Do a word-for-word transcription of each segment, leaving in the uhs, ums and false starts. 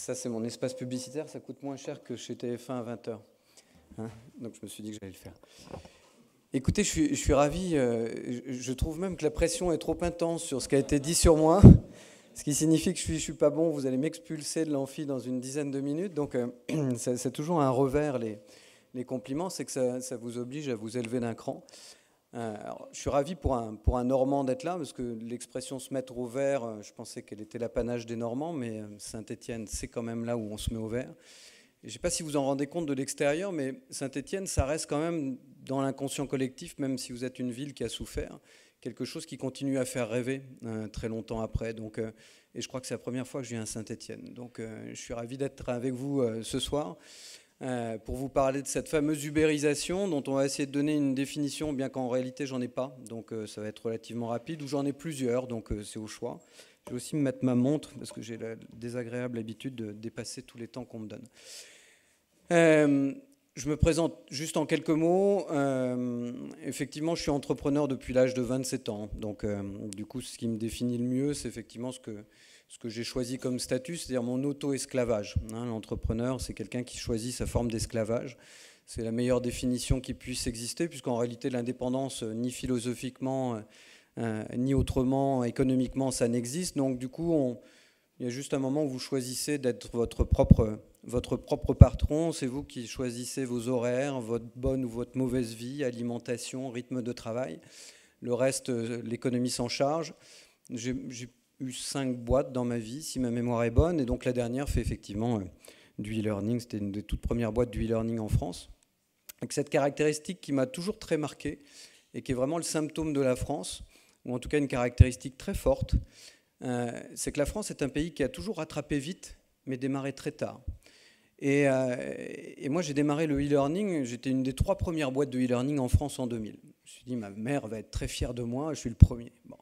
Ça, c'est mon espace publicitaire. Ça coûte moins cher que chez T F un à vingt heures. Hein, donc, je me suis dit que j'allais le faire. Écoutez, je suis, je suis ravi. Euh, je, je trouve même que la pression est trop intense sur ce qui a été dit sur moi. Ce qui signifie que je ne suis, je suis pas bon. Vous allez m'expulser de l'amphi dans une dizaine de minutes. Donc, euh, c'est toujours un revers, les, les compliments. C'est que ça, ça vous oblige à vous élever d'un cran. Euh, alors, je suis ravi pour un, pour un Normand d'être là, parce que l'expression se mettre au vert, euh, je pensais qu'elle était l'apanage des Normands, mais Saint-Étienne, c'est quand même là où on se met au vert. Je ne sais pas si vous en rendez compte de l'extérieur, mais Saint-Étienne, ça reste quand même dans l'inconscient collectif, même si vous êtes une ville qui a souffert, quelque chose qui continue à faire rêver euh, très longtemps après. Donc, euh, et je crois que c'est la première fois que je viens à Saint-Étienne. Donc euh, je suis ravi d'être avec vous euh, ce soir euh, pour vous parler de cette fameuse ubérisation dont on va essayer de donner une définition, bien qu'en réalité j'en ai pas. Donc euh, ça va être relativement rapide, ou j'en ai plusieurs, donc euh, c'est au choix. Je vais aussi me mettre ma montre, parce que j'ai la désagréable habitude de dépasser tous les temps qu'on me donne. Euh, je me présente juste en quelques mots. Euh, effectivement, je suis entrepreneur depuis l'âge de vingt-sept ans. Donc, euh, du coup, ce qui me définit le mieux, c'est effectivement ce que, ce que j'ai choisi comme statut, c'est-à-dire mon auto-esclavage. Hein, l'entrepreneur, c'est quelqu'un qui choisit sa forme d'esclavage. C'est la meilleure définition qui puisse exister, puisqu'en réalité, l'indépendance, ni philosophiquement, euh, ni autrement, économiquement, ça n'existe. Donc, du coup, on, il y a juste un moment où vous choisissez d'être votre propre... Votre propre patron, c'est vous qui choisissez vos horaires, votre bonne ou votre mauvaise vie, alimentation, rythme de travail. Le reste, l'économie s'en charge. J'ai eu cinq boîtes dans ma vie, si ma mémoire est bonne, et donc la dernière fait effectivement euh, du e-learning. C'était une des toutes premières boîtes du e-learning en France. Avec cette caractéristique qui m'a toujours très marqué et qui est vraiment le symptôme de la France, ou en tout cas une caractéristique très forte, euh, c'est que la France est un pays qui a toujours rattrapé vite, mais démarré très tard. Et, euh, et moi, j'ai démarré le e-learning. J'étais une des trois premières boîtes de e-learning en France en deux mille. Je me suis dit, ma mère va être très fière de moi, je suis le premier. Bon.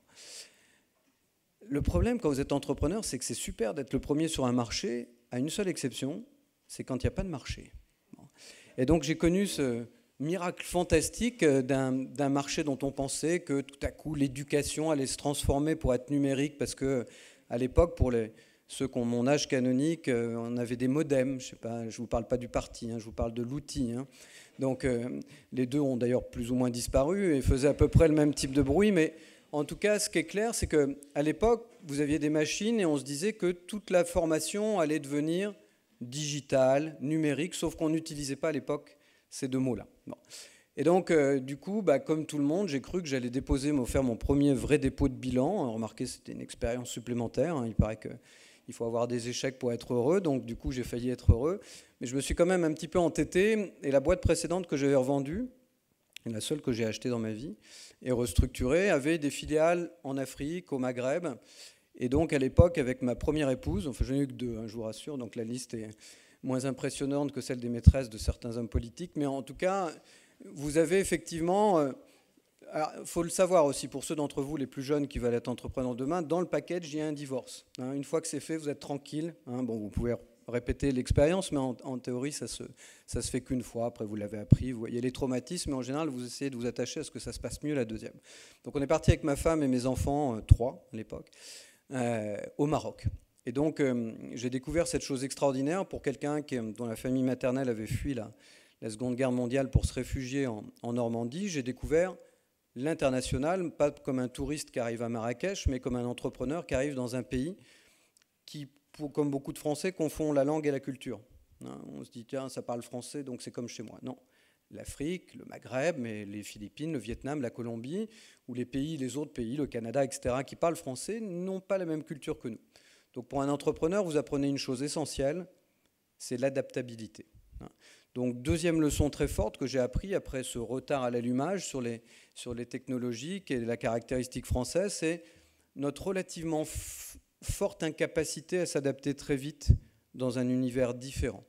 Le problème, quand vous êtes entrepreneur, c'est que c'est super d'être le premier sur un marché, à une seule exception, c'est quand il n'y a pas de marché. Bon. Et donc, j'ai connu ce miracle fantastique d'un d'un marché dont on pensait que tout à coup, l'éducation allait se transformer pour être numérique, parce que à l'époque, pour les... Ceux qui ont mon âge canonique, euh, on avait des modems, je sais pas, je ne vous parle pas du parti, hein, je vous parle de l'outil. Hein. Donc euh, les deux ont d'ailleurs plus ou moins disparu et faisaient à peu près le même type de bruit. Mais en tout cas, ce qui est clair, c'est qu'à l'époque, vous aviez des machines et on se disait que toute la formation allait devenir digitale, numérique, sauf qu'on n'utilisait pas à l'époque ces deux mots-là. Bon. Et donc, euh, du coup, bah, comme tout le monde, j'ai cru que j'allais déposer, faire mon premier vrai dépôt de bilan. Alors, remarquez, c'était une expérience supplémentaire. Hein. Il paraît que il faut avoir des échecs pour être heureux, donc du coup j'ai failli être heureux. Mais je me suis quand même un petit peu entêté, et la boîte précédente que j'avais revendue, la seule que j'ai achetée dans ma vie, et restructurée, avait des filiales en Afrique, au Maghreb. Et donc à l'époque, avec ma première épouse, enfin je n'ai eu que deux, hein, je vous rassure, donc la liste est moins impressionnante que celle des maîtresses de certains hommes politiques, mais en tout cas, vous avez effectivement... Euh, Alors, il faut le savoir aussi, pour ceux d'entre vous, les plus jeunes qui veulent être entrepreneurs demain, dans le package, il y a un divorce. Hein, une fois que c'est fait, vous êtes tranquille. Hein, bon, vous pouvez répéter l'expérience, mais en, en théorie, ça se, ça se fait qu'une fois. Après, vous l'avez appris. Vous voyez les traumatismes, mais en général, vous essayez de vous attacher à ce que ça se passe mieux la deuxième. Donc, on est parti avec ma femme et mes enfants, euh, trois à l'époque, euh, au Maroc. Et donc, euh, j'ai découvert cette chose extraordinaire pour quelqu'un dont la famille maternelle avait fui la, la Seconde Guerre mondiale pour se réfugier en, en Normandie. J'ai découvert l'international, pas comme un touriste qui arrive à Marrakech, mais comme un entrepreneur qui arrive dans un pays qui, pour, comme beaucoup de Français, confond la langue et la culture. Hein, on se dit, tiens, ça parle français, donc c'est comme chez moi. Non. L'Afrique, le Maghreb, mais les Philippines, le Vietnam, la Colombie, ou les pays, les autres pays, le Canada, et cetera, qui parlent français, n'ont pas la même culture que nous. Donc pour un entrepreneur, vous apprenez une chose essentielle, c'est l'adaptabilité. Hein. Donc, deuxième leçon très forte que j'ai appris après ce retard à l'allumage sur les, sur les technologies, qui est la caractéristique française, c'est notre relativement forte incapacité à s'adapter très vite dans un univers différent.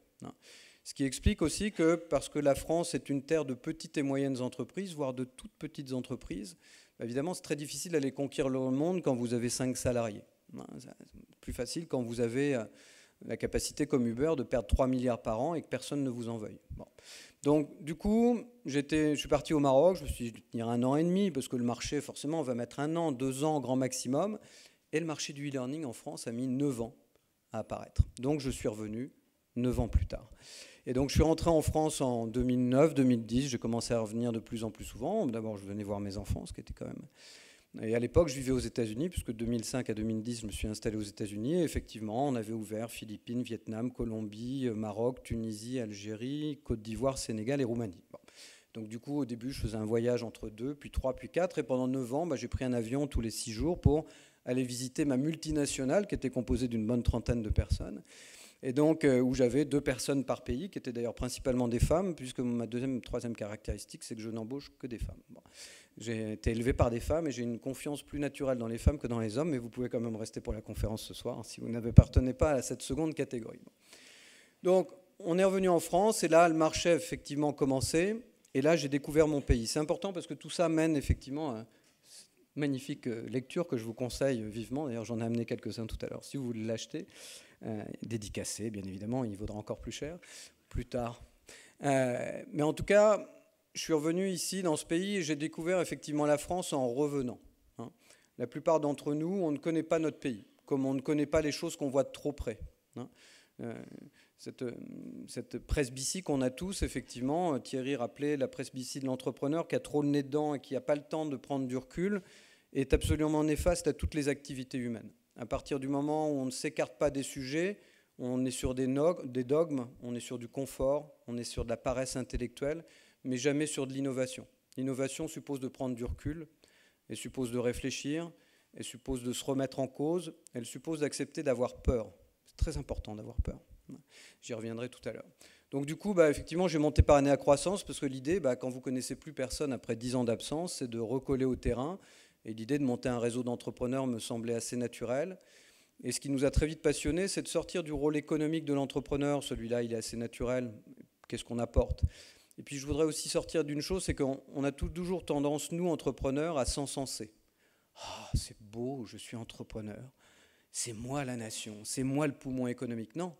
Ce qui explique aussi que, parce que la France est une terre de petites et moyennes entreprises, voire de toutes petites entreprises, évidemment, c'est très difficile d'aller conquérir le monde quand vous avez cinq salariés. C'est plus facile quand vous avez la capacité comme Uber de perdre trois milliards par an et que personne ne vous en veuille. Bon. Donc du coup, je suis parti au Maroc, je me suis dit tenir un an et demi, parce que le marché, forcément, on va mettre un an, deux ans grand maximum. Et le marché du e-learning en France a mis neuf ans à apparaître. Donc je suis revenu neuf ans plus tard. Et donc je suis rentré en France en deux mille neuf deux mille dix, j'ai commencé à revenir de plus en plus souvent. D'abord je venais voir mes enfants, ce qui était quand même... Et à l'époque je vivais aux États-Unis, puisque de deux mille cinq à deux mille dix je me suis installé aux États-Unis. Et effectivement on avait ouvert Philippines, Vietnam, Colombie, Maroc, Tunisie, Algérie, Côte d'Ivoire, Sénégal et Roumanie. Bon. Donc du coup au début je faisais un voyage entre deux, puis trois, puis quatre. Et pendant neuf ans bah, j'ai pris un avion tous les six jours pour aller visiter ma multinationale qui était composée d'une bonne trentaine de personnes. Et donc, euh, où j'avais deux personnes par pays, qui étaient d'ailleurs principalement des femmes, puisque ma deuxième, troisième caractéristique, c'est que je n'embauche que des femmes. Bon. J'ai été élevé par des femmes et j'ai une confiance plus naturelle dans les femmes que dans les hommes, mais vous pouvez quand même rester pour la conférence ce soir, hein, si vous n'appartenez pas à cette seconde catégorie. Bon. Donc, on est revenu en France, et là, le marché a effectivement commencé, et là, j'ai découvert mon pays. C'est important parce que tout ça mène effectivement à une magnifique lecture que je vous conseille vivement. D'ailleurs, j'en ai amené quelques-uns tout à l'heure, si vous voulez l'acheter. Euh, dédicacé, bien évidemment, il vaudra encore plus cher, plus tard. Euh, mais en tout cas, je suis revenu ici, dans ce pays, et j'ai découvert effectivement la France en revenant. Hein. La plupart d'entre nous, on ne connaît pas notre pays, comme on ne connaît pas les choses qu'on voit de trop près. Hein. Euh, cette, cette presbytie qu'on a tous, effectivement, Thierry rappelait la presbytie de l'entrepreneur qui a trop le nez dedans et qui n'a pas le temps de prendre du recul, est absolument néfaste à toutes les activités humaines. À partir du moment où on ne s'écarte pas des sujets, on est sur des, no- des dogmes, on est sur du confort, on est sur de la paresse intellectuelle, mais jamais sur de l'innovation. L'innovation suppose de prendre du recul, elle suppose de réfléchir, elle suppose de se remettre en cause, elle suppose d'accepter d'avoir peur. C'est très important d'avoir peur. J'y reviendrai tout à l'heure. Donc du coup, bah, effectivement, j'ai monté par année à croissance, parce que l'idée, bah, quand vous ne connaissez plus personne après dix ans d'absence, c'est de recoller au terrain. Et l'idée de monter un réseau d'entrepreneurs me semblait assez naturelle. Et ce qui nous a très vite passionnés, c'est de sortir du rôle économique de l'entrepreneur. Celui-là, il est assez naturel. Qu'est-ce qu'on apporte ? Et puis je voudrais aussi sortir d'une chose, c'est qu'on a toujours tendance, nous, entrepreneurs, à s'encenser. Ah, oh, c'est beau, je suis entrepreneur. C'est moi la nation, c'est moi le poumon économique. Non.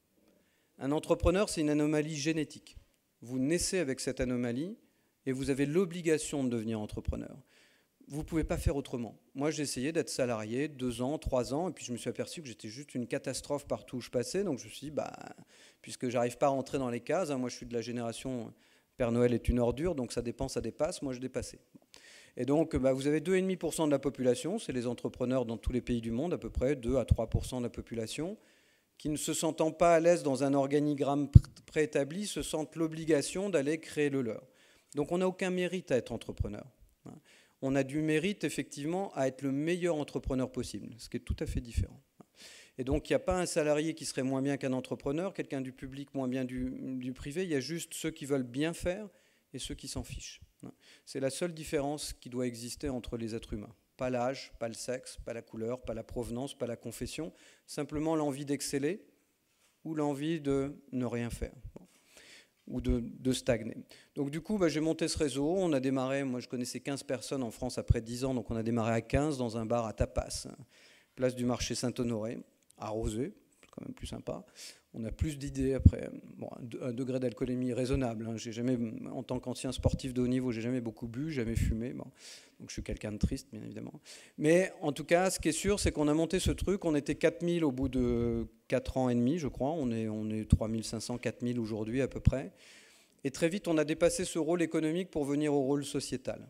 Un entrepreneur, c'est une anomalie génétique. Vous naissez avec cette anomalie et vous avez l'obligation de devenir entrepreneur. Vous ne pouvez pas faire autrement. Moi, j'ai essayé d'être salarié deux ans, trois ans, et puis je me suis aperçu que j'étais juste une catastrophe partout où je passais. Donc je me suis dit, bah, puisque je n'arrive pas à rentrer dans les cases, hein, moi je suis de la génération Père Noël est une ordure, donc ça dépend, ça dépasse, moi je dépassais. Et donc bah, vous avez deux virgule cinq pour cent de la population, c'est les entrepreneurs dans tous les pays du monde, à peu près deux à trois pour cent de la population, qui ne se sentant pas à l'aise dans un organigramme préétabli, se sentent l'obligation d'aller créer le leur. Donc on n'a aucun mérite à être entrepreneur. Hein. On a du mérite, effectivement, à être le meilleur entrepreneur possible, ce qui est tout à fait différent. Et donc, il n'y a pas un salarié qui serait moins bien qu'un entrepreneur, quelqu'un du public moins bien du, du privé, il y a juste ceux qui veulent bien faire et ceux qui s'en fichent. C'est la seule différence qui doit exister entre les êtres humains. Pas l'âge, pas le sexe, pas la couleur, pas la provenance, pas la confession, simplement l'envie d'exceller ou l'envie de ne rien faire. Bon. Ou de, de stagner. Donc du coup, bah, j'ai monté ce réseau, on a démarré, moi je connaissais quinze personnes en France après dix ans, donc on a démarré à quinze dans un bar à Tapas, place du marché Saint-Honoré, arrosé, c'est quand même plus sympa. On a plus d'idées après, bon, un degré d'alcoolémie raisonnable. Hein. J'ai jamais, en tant qu'ancien sportif de haut niveau, j'ai jamais beaucoup bu, jamais fumé. Bon. Donc je suis quelqu'un de triste, bien évidemment. Mais en tout cas, ce qui est sûr, c'est qu'on a monté ce truc. On était quatre mille au bout de quatre ans et demi, je crois. On est, on est trois mille cinq cents, quatre mille aujourd'hui à peu près. Et très vite, on a dépassé ce rôle économique pour venir au rôle sociétal.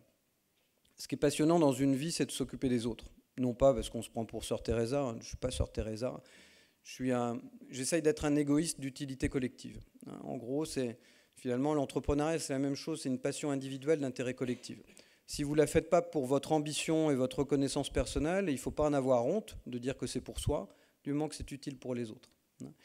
Ce qui est passionnant dans une vie, c'est de s'occuper des autres. Non pas parce qu'on se prend pour Sœur Teresa. Hein. Je ne suis pas Sœur Teresa. Je suis un, j'essaye d'être un égoïste d'utilité collective. En gros, c'est, finalement, l'entrepreneuriat, c'est la même chose, c'est une passion individuelle d'intérêt collectif. Si vous ne la faites pas pour votre ambition et votre reconnaissance personnelle, il ne faut pas en avoir honte de dire que c'est pour soi, du moment que c'est utile pour les autres.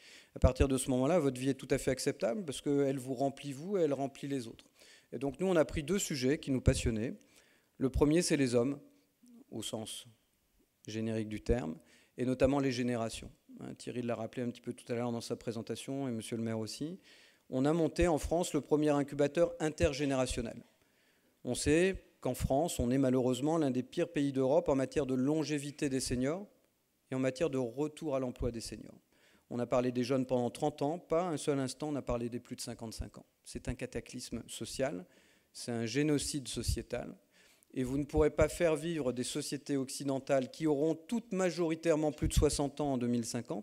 À partir de ce moment-là, votre vie est tout à fait acceptable parce qu'elle vous remplit vous et elle remplit les autres. Et donc nous, on a pris deux sujets qui nous passionnaient. Le premier, c'est les hommes, au sens générique du terme, et notamment les générations. Thierry l'a rappelé un petit peu tout à l'heure dans sa présentation, et monsieur le maire aussi. On a monté en France le premier incubateur intergénérationnel. On sait qu'en France, on est malheureusement l'un des pires pays d'Europe en matière de longévité des seniors et en matière de retour à l'emploi des seniors. On a parlé des jeunes pendant trente ans, pas un seul instant on a parlé des plus de cinquante-cinq ans. C'est un cataclysme social, c'est un génocide sociétal. Et vous ne pourrez pas faire vivre des sociétés occidentales qui auront toutes majoritairement plus de soixante ans en deux mille cinquante,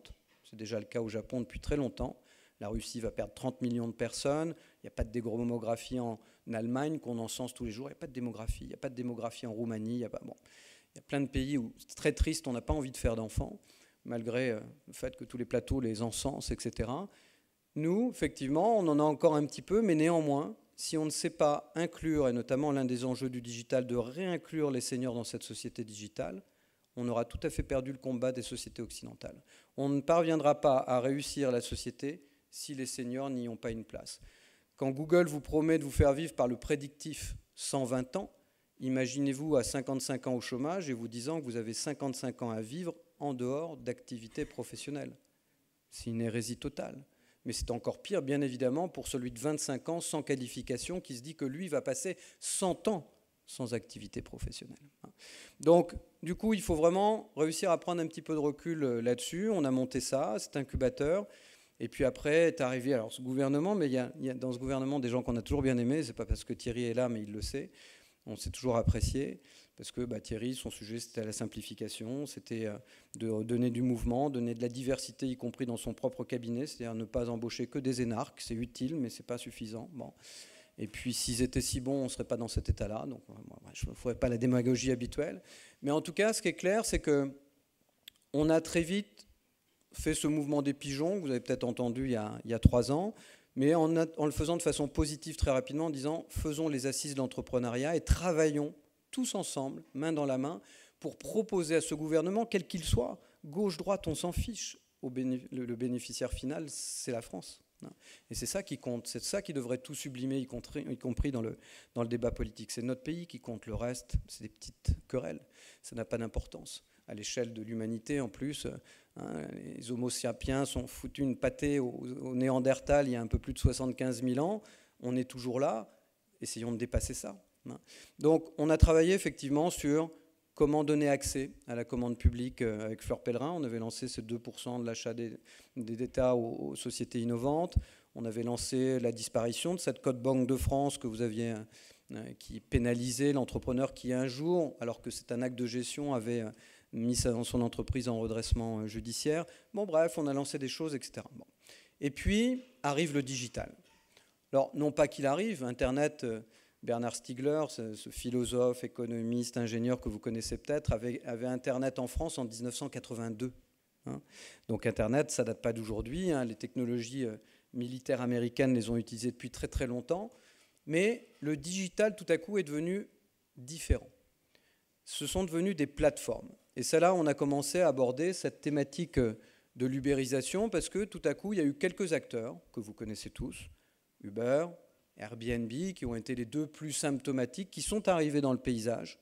C'est déjà le cas au Japon depuis très longtemps. La Russie va perdre trente millions de personnes. Il n'y a pas de démographie en Allemagne qu'on encense tous les jours. Il n'y a pas de démographie. Il n'y a pas de démographie en Roumanie. Il y a pas, bon. Il y a plein de pays où c'est très triste, on n'a pas envie de faire d'enfants, malgré le fait que tous les plateaux les encensent, et cetera. Nous, effectivement, on en a encore un petit peu, mais néanmoins, si on ne sait pas inclure, et notamment l'un des enjeux du digital, de réinclure les seniors dans cette société digitale, on aura tout à fait perdu le combat des sociétés occidentales. On ne parviendra pas à réussir la société si les seniors n'y ont pas une place. Quand Google vous promet de vous faire vivre par le prédictif cent vingt ans, imaginez-vous à cinquante-cinq ans au chômage et vous disant que vous avez cinquante-cinq ans à vivre en dehors d'activités professionnelles. C'est une hérésie totale. Mais c'est encore pire, bien évidemment, pour celui de vingt-cinq ans sans qualification qui se dit que lui va passer cent ans sans activité professionnelle. Donc, du coup, il faut vraiment réussir à prendre un petit peu de recul là-dessus. On a monté ça, cet incubateur. Et puis après est arrivé alors, ce gouvernement, mais il y, a, il y a dans ce gouvernement des gens qu'on a toujours bien aimés. Ce n'est pas parce que Thierry est là, mais il le sait. On s'est toujours apprécié, parce que bah, Thierry, son sujet, c'était la simplification, c'était euh, de donner du mouvement, donner de la diversité, y compris dans son propre cabinet, c'est-à-dire ne pas embaucher que des énarques, c'est utile, mais ce n'est pas suffisant. Bon. Et puis, s'ils étaient si bons, on ne serait pas dans cet état-là, donc bon, je ne ferai pas la démagogie habituelle. Mais en tout cas, ce qui est clair, c'est qu'on a très vite fait ce mouvement des pigeons, que vous avez peut-être entendu il y a, il y a trois ans, mais en, a, en le faisant de façon positive très rapidement, en disant faisons les assises de l'entrepreneuriat et travaillons tous ensemble, main dans la main, pour proposer à ce gouvernement, quel qu'il soit, gauche-droite, on s'en fiche, au bénéf- le, le bénéficiaire final, c'est la France. Et c'est ça qui compte, c'est ça qui devrait tout sublimer, y compris, y compris dans, le, dans le débat politique. C'est notre pays qui compte, le reste, c'est des petites querelles, ça n'a pas d'importance. À l'échelle de l'humanité, en plus, hein, les homo sapiens ont foutu une pâtée au, au Néandertal il y a un peu plus de soixante-quinze mille ans. On est toujours là, essayons de dépasser ça. Hein. Donc, on a travaillé effectivement sur comment donner accès à la commande publique avec Fleur Pellerin. On avait lancé ces deux pour cent de l'achat des, des États aux, aux sociétés innovantes. On avait lancé la disparition de cette code Banque de France que vous aviez, euh, qui pénalisait l'entrepreneur qui, un jour, alors que c'est un acte de gestion, avait mis son entreprise en redressement judiciaire. Bon, bref, on a lancé des choses, et cetera. Bon. Et puis, arrive le digital. Alors, non pas qu'il arrive, Internet, Bernard Stiegler, ce, ce philosophe, économiste, ingénieur que vous connaissez peut-être, avait, avait Internet en France en dix-neuf cent quatre-vingt-deux. Hein. Donc, Internet, ça ne date pas d'aujourd'hui. Hein. Les technologies euh, militaires américaines les ont utilisées depuis très très longtemps. Mais le digital, tout à coup, est devenu différent. Ce sont devenus des plateformes. Et c'est là où on a commencé à aborder cette thématique de l'ubérisation parce que tout à coup, il y a eu quelques acteurs que vous connaissez tous, Uber, Airbnb, qui ont été les deux plus symptomatiques, qui sont arrivés dans le paysage.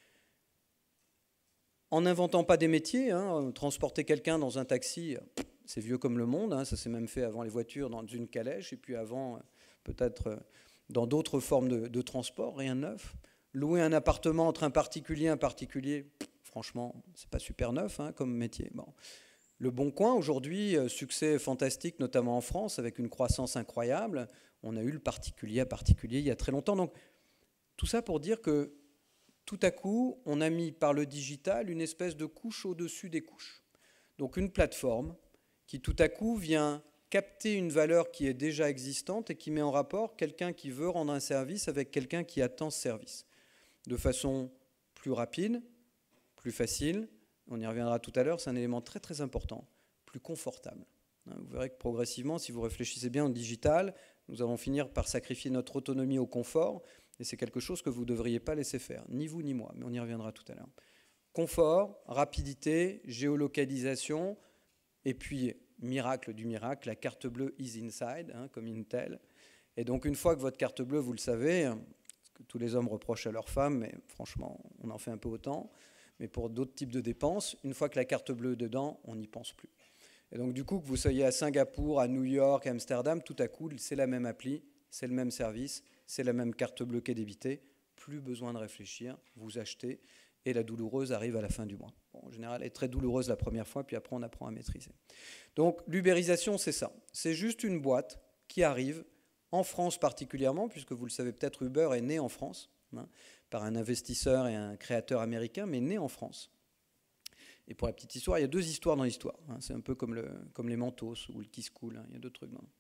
En n'inventant pas des métiers, hein, transporter quelqu'un dans un taxi, c'est vieux comme le monde, hein, ça s'est même fait avant les voitures dans une calèche, et puis avant, peut-être dans d'autres formes de, de transport, rien de neuf. Louer un appartement entre un particulier et un particulier, franchement, c'est pas super neuf hein, comme métier. Bon. Le Bon Coin, aujourd'hui, succès fantastique, notamment en France, avec une croissance incroyable. On a eu le particulier à particulier il y a très longtemps. Donc, tout ça pour dire que tout à coup, on a mis par le digital une espèce de couche au-dessus des couches. Donc, une plateforme qui tout à coup vient capter une valeur qui est déjà existante et qui met en rapport quelqu'un qui veut rendre un service avec quelqu'un qui attend ce service. De façon plus rapide, plus facile, on y reviendra tout à l'heure, c'est un élément très très important, plus confortable. Vous verrez que progressivement, si vous réfléchissez bien au digital, nous allons finir par sacrifier notre autonomie au confort, et c'est quelque chose que vous ne devriez pas laisser faire, ni vous ni moi, mais on y reviendra tout à l'heure. Confort, rapidité, géolocalisation, et puis, miracle du miracle, la carte bleue is inside, hein, comme Intel. Et donc, une fois que votre carte bleue, vous le savez, que tous les hommes reprochent à leurs femmes, mais franchement, on en fait un peu autant. Mais pour d'autres types de dépenses, une fois que la carte bleue est dedans, on n'y pense plus. Et donc, du coup, que vous soyez à Singapour, à New York, à Amsterdam, tout à coup, c'est la même appli, c'est le même service, c'est la même carte bleue qui est débitée. Plus besoin de réfléchir, vous achetez, et la douloureuse arrive à la fin du mois. Bon, en général, elle est très douloureuse la première fois, puis après, on apprend à maîtriser. Donc, l'ubérisation, c'est ça. C'est juste une boîte qui arrive, en France particulièrement, puisque vous le savez peut-être, Uber est né en France, hein, par un investisseur et un créateur américain, mais né en France, Et pour la petite histoire, il y a deux histoires dans l'histoire. Hein. C'est un peu comme, le, comme les Mentos ou le Kiss Cool. Hein. Il y a deux trucs dans.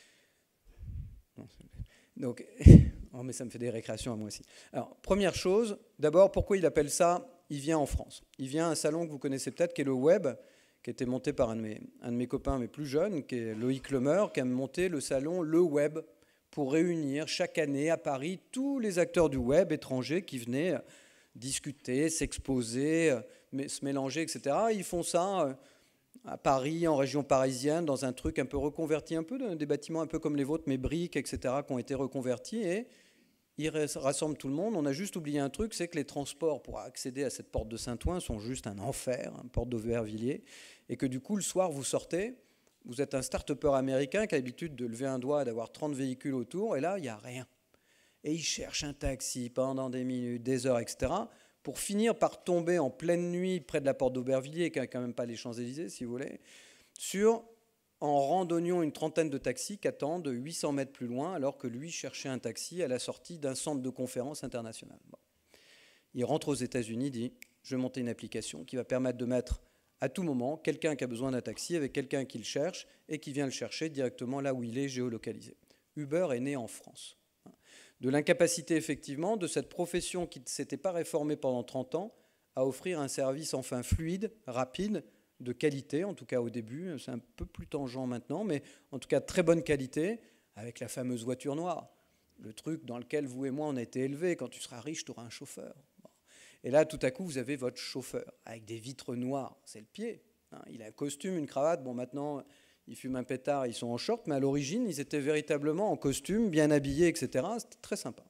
Non, donc, oh, mais ça me fait des récréations à moi aussi. Alors, première chose, d'abord, pourquoi il appelle ça? Il vient en France. Il vient à un salon que vous connaissez peut-être, qui est le Web, qui a été monté par un de mes, un de mes copains, mais plus jeunes, qui est Loïc Lemeur, qui a monté le salon Le Web pour réunir chaque année à Paris tous les acteurs du Web étrangers qui venaient discuter, s'exposer, se mélanger, et cetera. Ils font ça à Paris, en région parisienne, dans un truc un peu reconverti, un peu des bâtiments un peu comme les vôtres, mais briques, et cetera, qui ont été reconvertis, et ils rassemblent tout le monde. On a juste oublié un truc, c'est que les transports pour accéder à cette porte de Saint-Ouen sont juste un enfer, une porte d'Aubervilliers, et que du coup, le soir, vous sortez, vous êtes un start-upper américain qui a l'habitude de lever un doigt et d'avoir trente véhicules autour, et là, il n'y a rien. Et il cherche un taxi pendant des minutes, des heures, et cetera, pour finir par tomber en pleine nuit près de la porte d'Aubervilliers, qui n'a quand même pas les Champs-Élysées, si vous voulez, sur, en randonnion, une trentaine de taxis qui attendent huit cents mètres plus loin, alors que lui cherchait un taxi à la sortie d'un centre de conférence international. Bon. Il rentre aux États-Unis, dit « Je vais monter une application qui va permettre de mettre à tout moment quelqu'un qui a besoin d'un taxi avec quelqu'un qui le cherche et qui vient le chercher directement là où il est géolocalisé. » Uber est né en France. De l'incapacité, effectivement, de cette profession qui ne s'était pas réformée pendant trente ans à offrir un service enfin fluide, rapide, de qualité, en tout cas au début, c'est un peu plus tangent maintenant, mais en tout cas de très bonne qualité, avec la fameuse voiture noire, le truc dans lequel vous et moi on a été élevés. Quand tu seras riche, tu auras un chauffeur. Bon. Et là, tout à coup, vous avez votre chauffeur, avec des vitres noires, c'est le pied. Hein. Il a un costume, une cravate, bon maintenant... Ils fument un pétard, ils sont en short, mais à l'origine, ils étaient véritablement en costume, bien habillés, et cetera. C'était très sympa.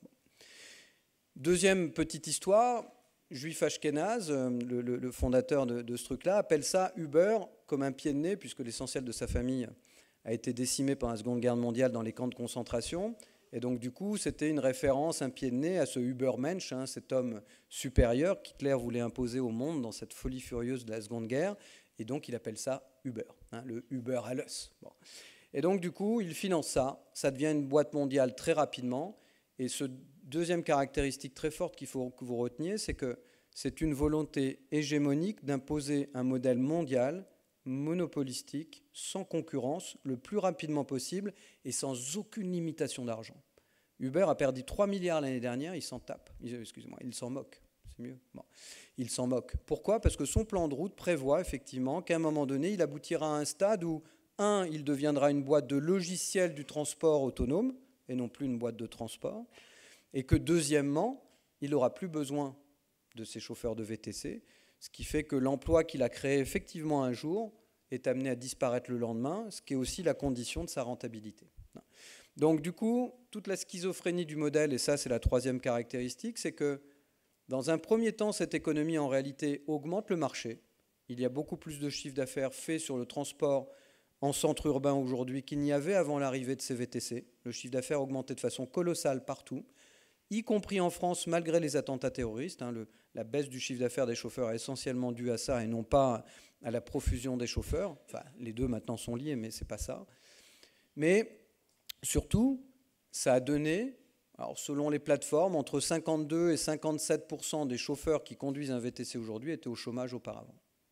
Deuxième petite histoire, Juif Ashkenaz, le, le, le fondateur de, de ce truc-là, appelle ça Uber comme un pied de nez, puisque l'essentiel de sa famille a été décimé pendant la Seconde Guerre mondiale dans les camps de concentration. Et donc, du coup, c'était une référence, un pied de nez à ce Übermensch, hein, cet homme supérieur qu'Hitler voulait imposer au monde dans cette folie furieuse de la Seconde Guerre. Et donc, il appelle ça Uber, hein, le Uber Alles. Bon. Et donc, du coup, il finance ça. Ça devient une boîte mondiale très rapidement. Et ce deuxième caractéristique très forte qu'il faut que vous reteniez, c'est que c'est une volonté hégémonique d'imposer un modèle mondial, monopolistique, sans concurrence, le plus rapidement possible et sans aucune limitation d'argent. Uber a perdu trois milliards l'année dernière, il s'en tape. Excusez-moi, il s'en moque. C'est mieux. Bon. Il s'en moque. Pourquoi? Parce que son plan de route prévoit effectivement qu'à un moment donné, il aboutira à un stade où, un, il deviendra une boîte de logiciels du transport autonome, et non plus une boîte de transport, et que deuxièmement, il n'aura plus besoin de ses chauffeurs de V T C, ce qui fait que l'emploi qu'il a créé effectivement un jour est amené à disparaître le lendemain, ce qui est aussi la condition de sa rentabilité. Donc du coup, toute la schizophrénie du modèle, et ça c'est la troisième caractéristique, c'est que dans un premier temps, cette économie, en réalité, augmente le marché. Il y a beaucoup plus de chiffre d'affaires fait sur le transport en centre urbain aujourd'hui qu'il n'y avait avant l'arrivée de ces V T C. Le chiffre d'affaires a augmenté de façon colossale partout, y compris en France, malgré les attentats terroristes. Hein, le, la baisse du chiffre d'affaires des chauffeurs est essentiellement due à ça et non pas à la profusion des chauffeurs. Enfin, les deux maintenant sont liés, mais ce n'est pas ça. Mais surtout, ça a donné... Alors, selon les plateformes, entre cinquante-deux et cinquante-sept pour cent des chauffeurs qui conduisent un V T C aujourd'hui étaient au chômage auparavant.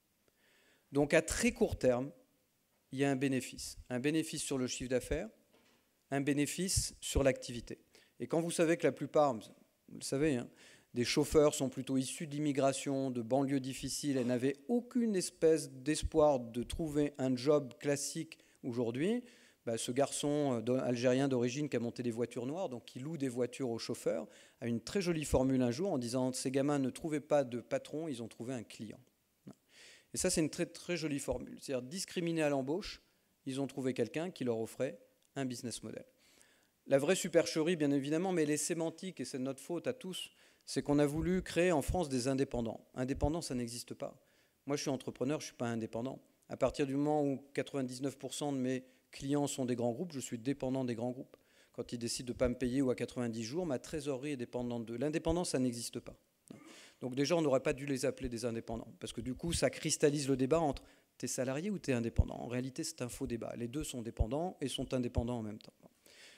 Donc, à très court terme, il y a un bénéfice. Un bénéfice sur le chiffre d'affaires, un bénéfice sur l'activité. Et quand vous savez que la plupart, vous le savez, hein, des chauffeurs sont plutôt issus de l'immigration, de banlieues difficiles, et n'avaient aucune espèce d'espoir de trouver un job classique aujourd'hui, bah, ce garçon algérien d'origine qui a monté des voitures noires, donc qui loue des voitures aux chauffeurs, a une très jolie formule un jour en disant « Ces gamins ne trouvaient pas de patron, ils ont trouvé un client ». Et ça, c'est une très, très jolie formule. C'est-à-dire discriminés à l'embauche, ils ont trouvé quelqu'un qui leur offrait un business model. La vraie supercherie, bien évidemment, mais les sémantiques, et c'est notre faute à tous, c'est qu'on a voulu créer en France des indépendants. Indépendants, ça n'existe pas. Moi, je suis entrepreneur, je ne suis pas indépendant. À partir du moment où quatre-vingt-dix-neuf pour cent de mes clients sont des grands groupes, je suis dépendant des grands groupes. Quand ils décident de ne pas me payer ou à quatre-vingt-dix jours, ma trésorerie est dépendante d'eux. L'indépendance, ça n'existe pas. Donc déjà, on n'aurait pas dû les appeler des indépendants, parce que du coup, ça cristallise le débat entre t'es salarié ou t'es indépendant. En réalité, c'est un faux débat. Les deux sont dépendants et sont indépendants en même temps.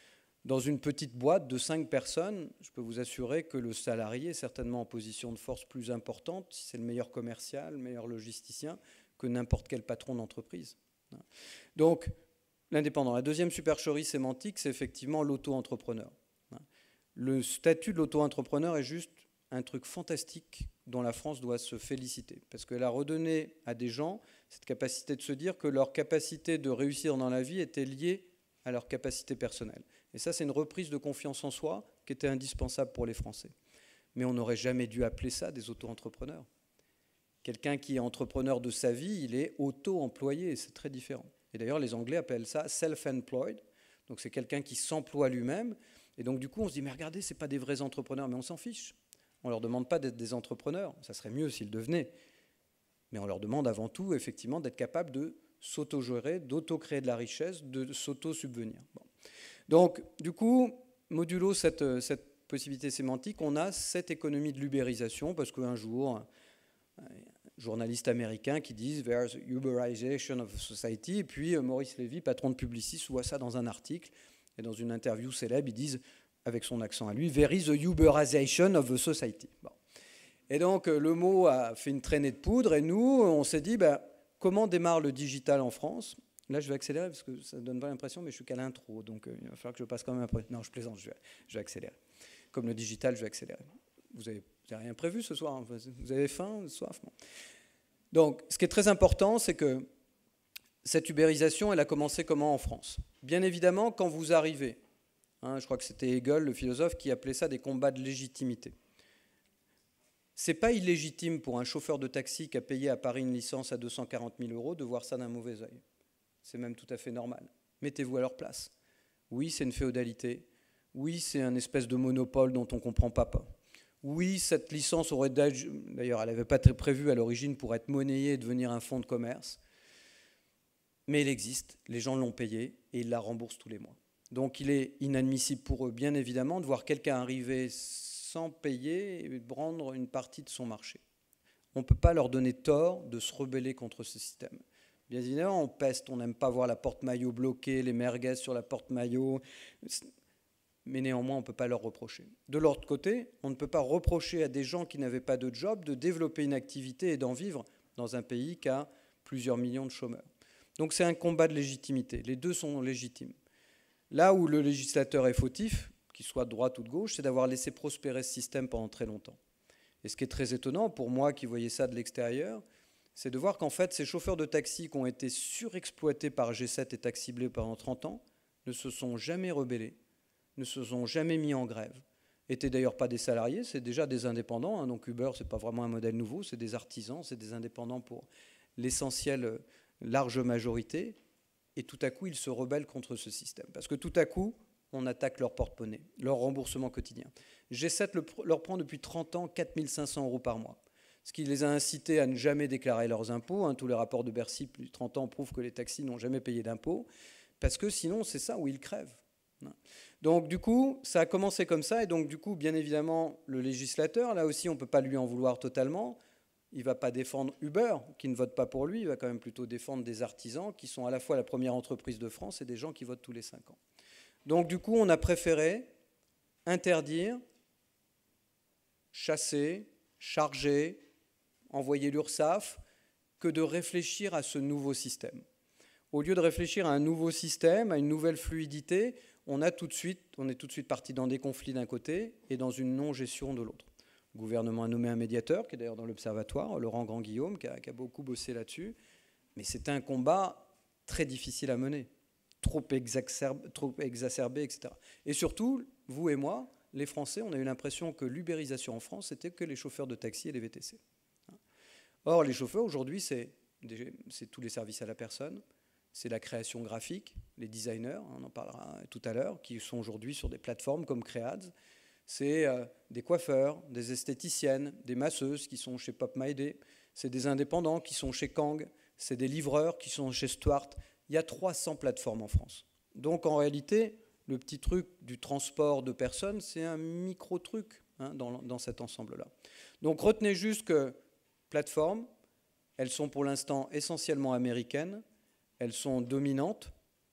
Dans une petite boîte de cinq personnes, je peux vous assurer que le salarié est certainement en position de force plus importante, si c'est le meilleur commercial, le meilleur logisticien, que n'importe quel patron d'entreprise. Donc, l'indépendant. La deuxième supercherie sémantique, c'est effectivement l'auto-entrepreneur. Le statut de l'auto-entrepreneur est juste un truc fantastique dont la France doit se féliciter, parce qu'elle a redonné à des gens cette capacité de se dire que leur capacité de réussir dans la vie était liée à leur capacité personnelle. Et ça, c'est une reprise de confiance en soi qui était indispensable pour les Français. Mais on n'aurait jamais dû appeler ça des auto-entrepreneurs. Quelqu'un qui est entrepreneur de sa vie, il est auto-employé, c'est très différent. Et d'ailleurs, les Anglais appellent ça self-employed, donc c'est quelqu'un qui s'emploie lui-même. Et donc du coup, on se dit, mais regardez, ce n'est pas des vrais entrepreneurs, mais on s'en fiche. On ne leur demande pas d'être des entrepreneurs, ça serait mieux s'ils devenaient. Mais on leur demande avant tout, effectivement, d'être capable de s'auto-gérer, d'auto-créer de la richesse, de s'auto-subvenir. Bon. Donc, du coup, modulo cette, cette possibilité sémantique, on a cette économie de l'ubérisation, parce qu'un jour, un, un journaliste américain qui dit « There's uberization of society », et puis Maurice Lévy, patron de Publicis, voit ça dans un article, et dans une interview célèbre, ils disent, avec son accent à lui, « There is the uberization of the society ». Bon. Et donc, le mot a fait une traînée de poudre, et nous, on s'est dit, bah, comment démarre le digital en France ? Là, je vais accélérer, parce que ça ne donne pas l'impression, mais je suis qu'à l'intro, donc euh, il va falloir que je passe quand même après. Non, je plaisante, je vais, je vais accélérer. Comme le digital, je vais accélérer. Vous n'avez rien prévu ce soir, hein. Vous avez faim, soif bon. Donc, ce qui est très important, c'est que cette ubérisation, elle a commencé comment en France ? Bien évidemment, quand vous arrivez, hein, je crois que c'était Hegel, le philosophe, qui appelait ça des combats de légitimité. C'est pas illégitime pour un chauffeur de taxi qui a payé à Paris une licence à deux cent quarante mille euros de voir ça d'un mauvais œil. C'est même tout à fait normal. Mettez-vous à leur place. Oui, c'est une féodalité. Oui, c'est un espèce de monopole dont on ne comprend pas. pas. Oui, cette licence aurait d'ailleurs, elle n'avait pas été prévue à l'origine pour être monnayée et devenir un fonds de commerce. Mais elle existe, les gens l'ont payée et ils la remboursent tous les mois. Donc il est inadmissible pour eux, bien évidemment, de voir quelqu'un arriver sans payer et prendre une partie de son marché. On ne peut pas leur donner tort de se rebeller contre ce système. Bien évidemment, on peste, on n'aime pas voir la porte-maillot bloquée, les merguez sur la porte-maillot, mais néanmoins, on ne peut pas leur reprocher. De l'autre côté, on ne peut pas reprocher à des gens qui n'avaient pas de job de développer une activité et d'en vivre dans un pays qui a plusieurs millions de chômeurs. Donc c'est un combat de légitimité. Les deux sont légitimes. Là où le législateur est fautif, qu'il soit de droite ou de gauche, c'est d'avoir laissé prospérer ce système pendant très longtemps. Et ce qui est très étonnant pour moi qui voyais ça de l'extérieur, c'est de voir qu'en fait, ces chauffeurs de taxi qui ont été surexploités par G sept et Taxi Bleu pendant trente ans ne se sont jamais rebellés, ne se sont jamais mis en grève. Étaient d'ailleurs pas des salariés, c'est déjà des indépendants. Hein, donc Uber, c'est pas vraiment un modèle nouveau, c'est des artisans, c'est des indépendants pour l'essentielle large majorité. Et tout à coup, ils se rebellent contre ce système. Parce que tout à coup, on attaque leur porte-monnaie, leur remboursement quotidien. G sept leur prend depuis trente ans quatre mille cinq cents euros par mois. Ce qui les a incités à ne jamais déclarer leurs impôts. Hein, tous les rapports de Bercy, plus de trente ans, prouvent que les taxis n'ont jamais payé d'impôts. Parce que sinon, c'est ça où ils crèvent. Donc du coup, ça a commencé comme ça. Et donc du coup, bien évidemment, le législateur, là aussi, on ne peut pas lui en vouloir totalement. Il ne va pas défendre Uber, qui ne vote pas pour lui. Il va quand même plutôt défendre des artisans qui sont à la fois la première entreprise de France et des gens qui votent tous les cinq ans. Donc du coup, on a préféré interdire, chasser, charger, envoyer l'URSSAF, que de réfléchir à ce nouveau système. Au lieu de réfléchir à un nouveau système, à une nouvelle fluidité, on, a tout de suite, on est tout de suite parti dans des conflits d'un côté et dans une non-gestion de l'autre. Le gouvernement a nommé un médiateur, qui est d'ailleurs dans l'Observatoire, Laurent Grand-Guillaume, qui a, qui a beaucoup bossé là-dessus. Mais c'est un combat très difficile à mener, trop exacerbé, trop exacerbé, et cetera. Et surtout, vous et moi, les Français, on a eu l'impression que l'ubérisation en France, c'était que les chauffeurs de taxi et les V T C. Or, les chauffeurs, aujourd'hui, c'est tous les services à la personne, c'est la création graphique, les designers, on en parlera tout à l'heure, qui sont aujourd'hui sur des plateformes comme Créads. C'est euh, des coiffeurs, des esthéticiennes, des masseuses qui sont chez Pop My Day. C'est des indépendants qui sont chez Kang. C'est des livreurs qui sont chez Stuart. Il y a trois cents plateformes en France. Donc en réalité, le petit truc du transport de personnes, c'est un micro-truc hein, dans, dans cet ensemble-là. Donc retenez juste que plateformes, elles sont pour l'instant essentiellement américaines. Elles sont dominantes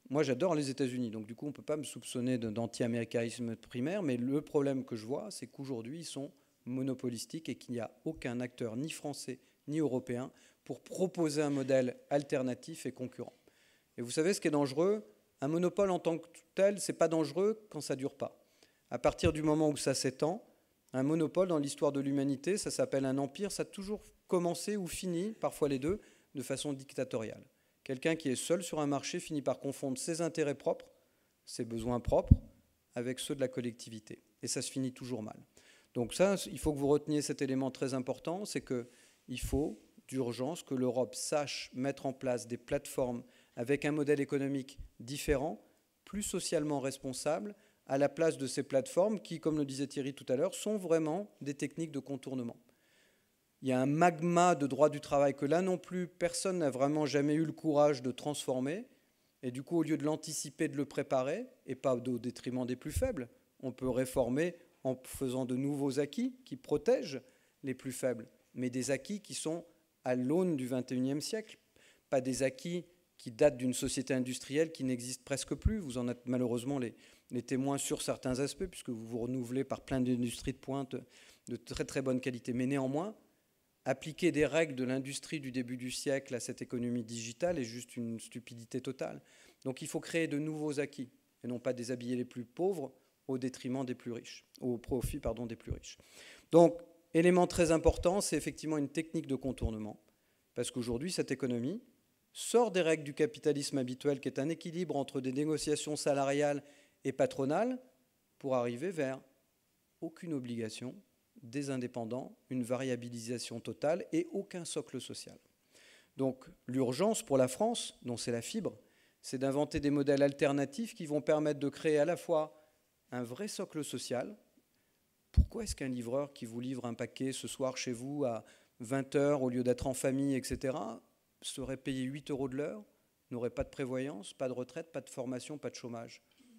Moi, j'adore les États-Unis, donc du coup, on ne peut pas me soupçonner d'anti-américanisme primaire, mais le problème que je vois, c'est qu'aujourd'hui, ils sont monopolistiques et qu'il n'y a aucun acteur, ni français, ni européen, pour proposer un modèle alternatif et concurrent. Et vous savez ce qui est dangereux? Un monopole en tant que tel, c'est pas dangereux quand ça ne dure pas. À partir du moment où ça s'étend, un monopole dans l'histoire de l'humanité, ça s'appelle un empire, ça a toujours commencé ou fini, parfois les deux, de façon dictatoriale. Quelqu'un qui est seul sur un marché finit par confondre ses intérêts propres, ses besoins propres, avec ceux de la collectivité. Et ça se finit toujours mal. Donc ça, il faut que vous reteniez cet élément très important, c'est qu'il faut d'urgence que l'Europe sache mettre en place des plateformes avec un modèle économique différent, plus socialement responsable, à la place de ces plateformes qui, comme le disait Thierry tout à l'heure, sont vraiment des techniques de contournement. Il y a un magma de droit du travail que là non plus, personne n'a vraiment jamais eu le courage de transformer. Et du coup, au lieu de l'anticiper, de le préparer, et pas au détriment des plus faibles, on peut réformer en faisant de nouveaux acquis qui protègent les plus faibles, mais des acquis qui sont à l'aune du vingt et unième siècle, pas des acquis qui datent d'une société industrielle qui n'existe presque plus. Vous en êtes malheureusement les, les témoins sur certains aspects, puisque vous vous renouvelez par plein d'industries de pointe de très très bonne qualité. Mais néanmoins, appliquer des règles de l'industrie du début du siècle à cette économie digitale est juste une stupidité totale. Donc il faut créer de nouveaux acquis, et non pas déshabiller les plus pauvres au détriment des plus riches, au profit pardon, des plus riches. Donc, élément très important, c'est effectivement une technique de contournement, parce qu'aujourd'hui, cette économie sort des règles du capitalisme habituel, qui est un équilibre entre des négociations salariales et patronales, pour arriver vers aucune obligation, des indépendants, une variabilisation totale et aucun socle social. Donc l'urgence pour la France, dont c'est la fibre, c'est d'inventer des modèles alternatifs qui vont permettre de créer à la fois un vrai socle social. Pourquoi est-ce qu'un livreur qui vous livre un paquet ce soir chez vous à vingt heures, au lieu d'être en famille, et cetera, serait payé huit euros de l'heure, n'aurait pas de prévoyance, pas de retraite, pas de formation, pas de chômage?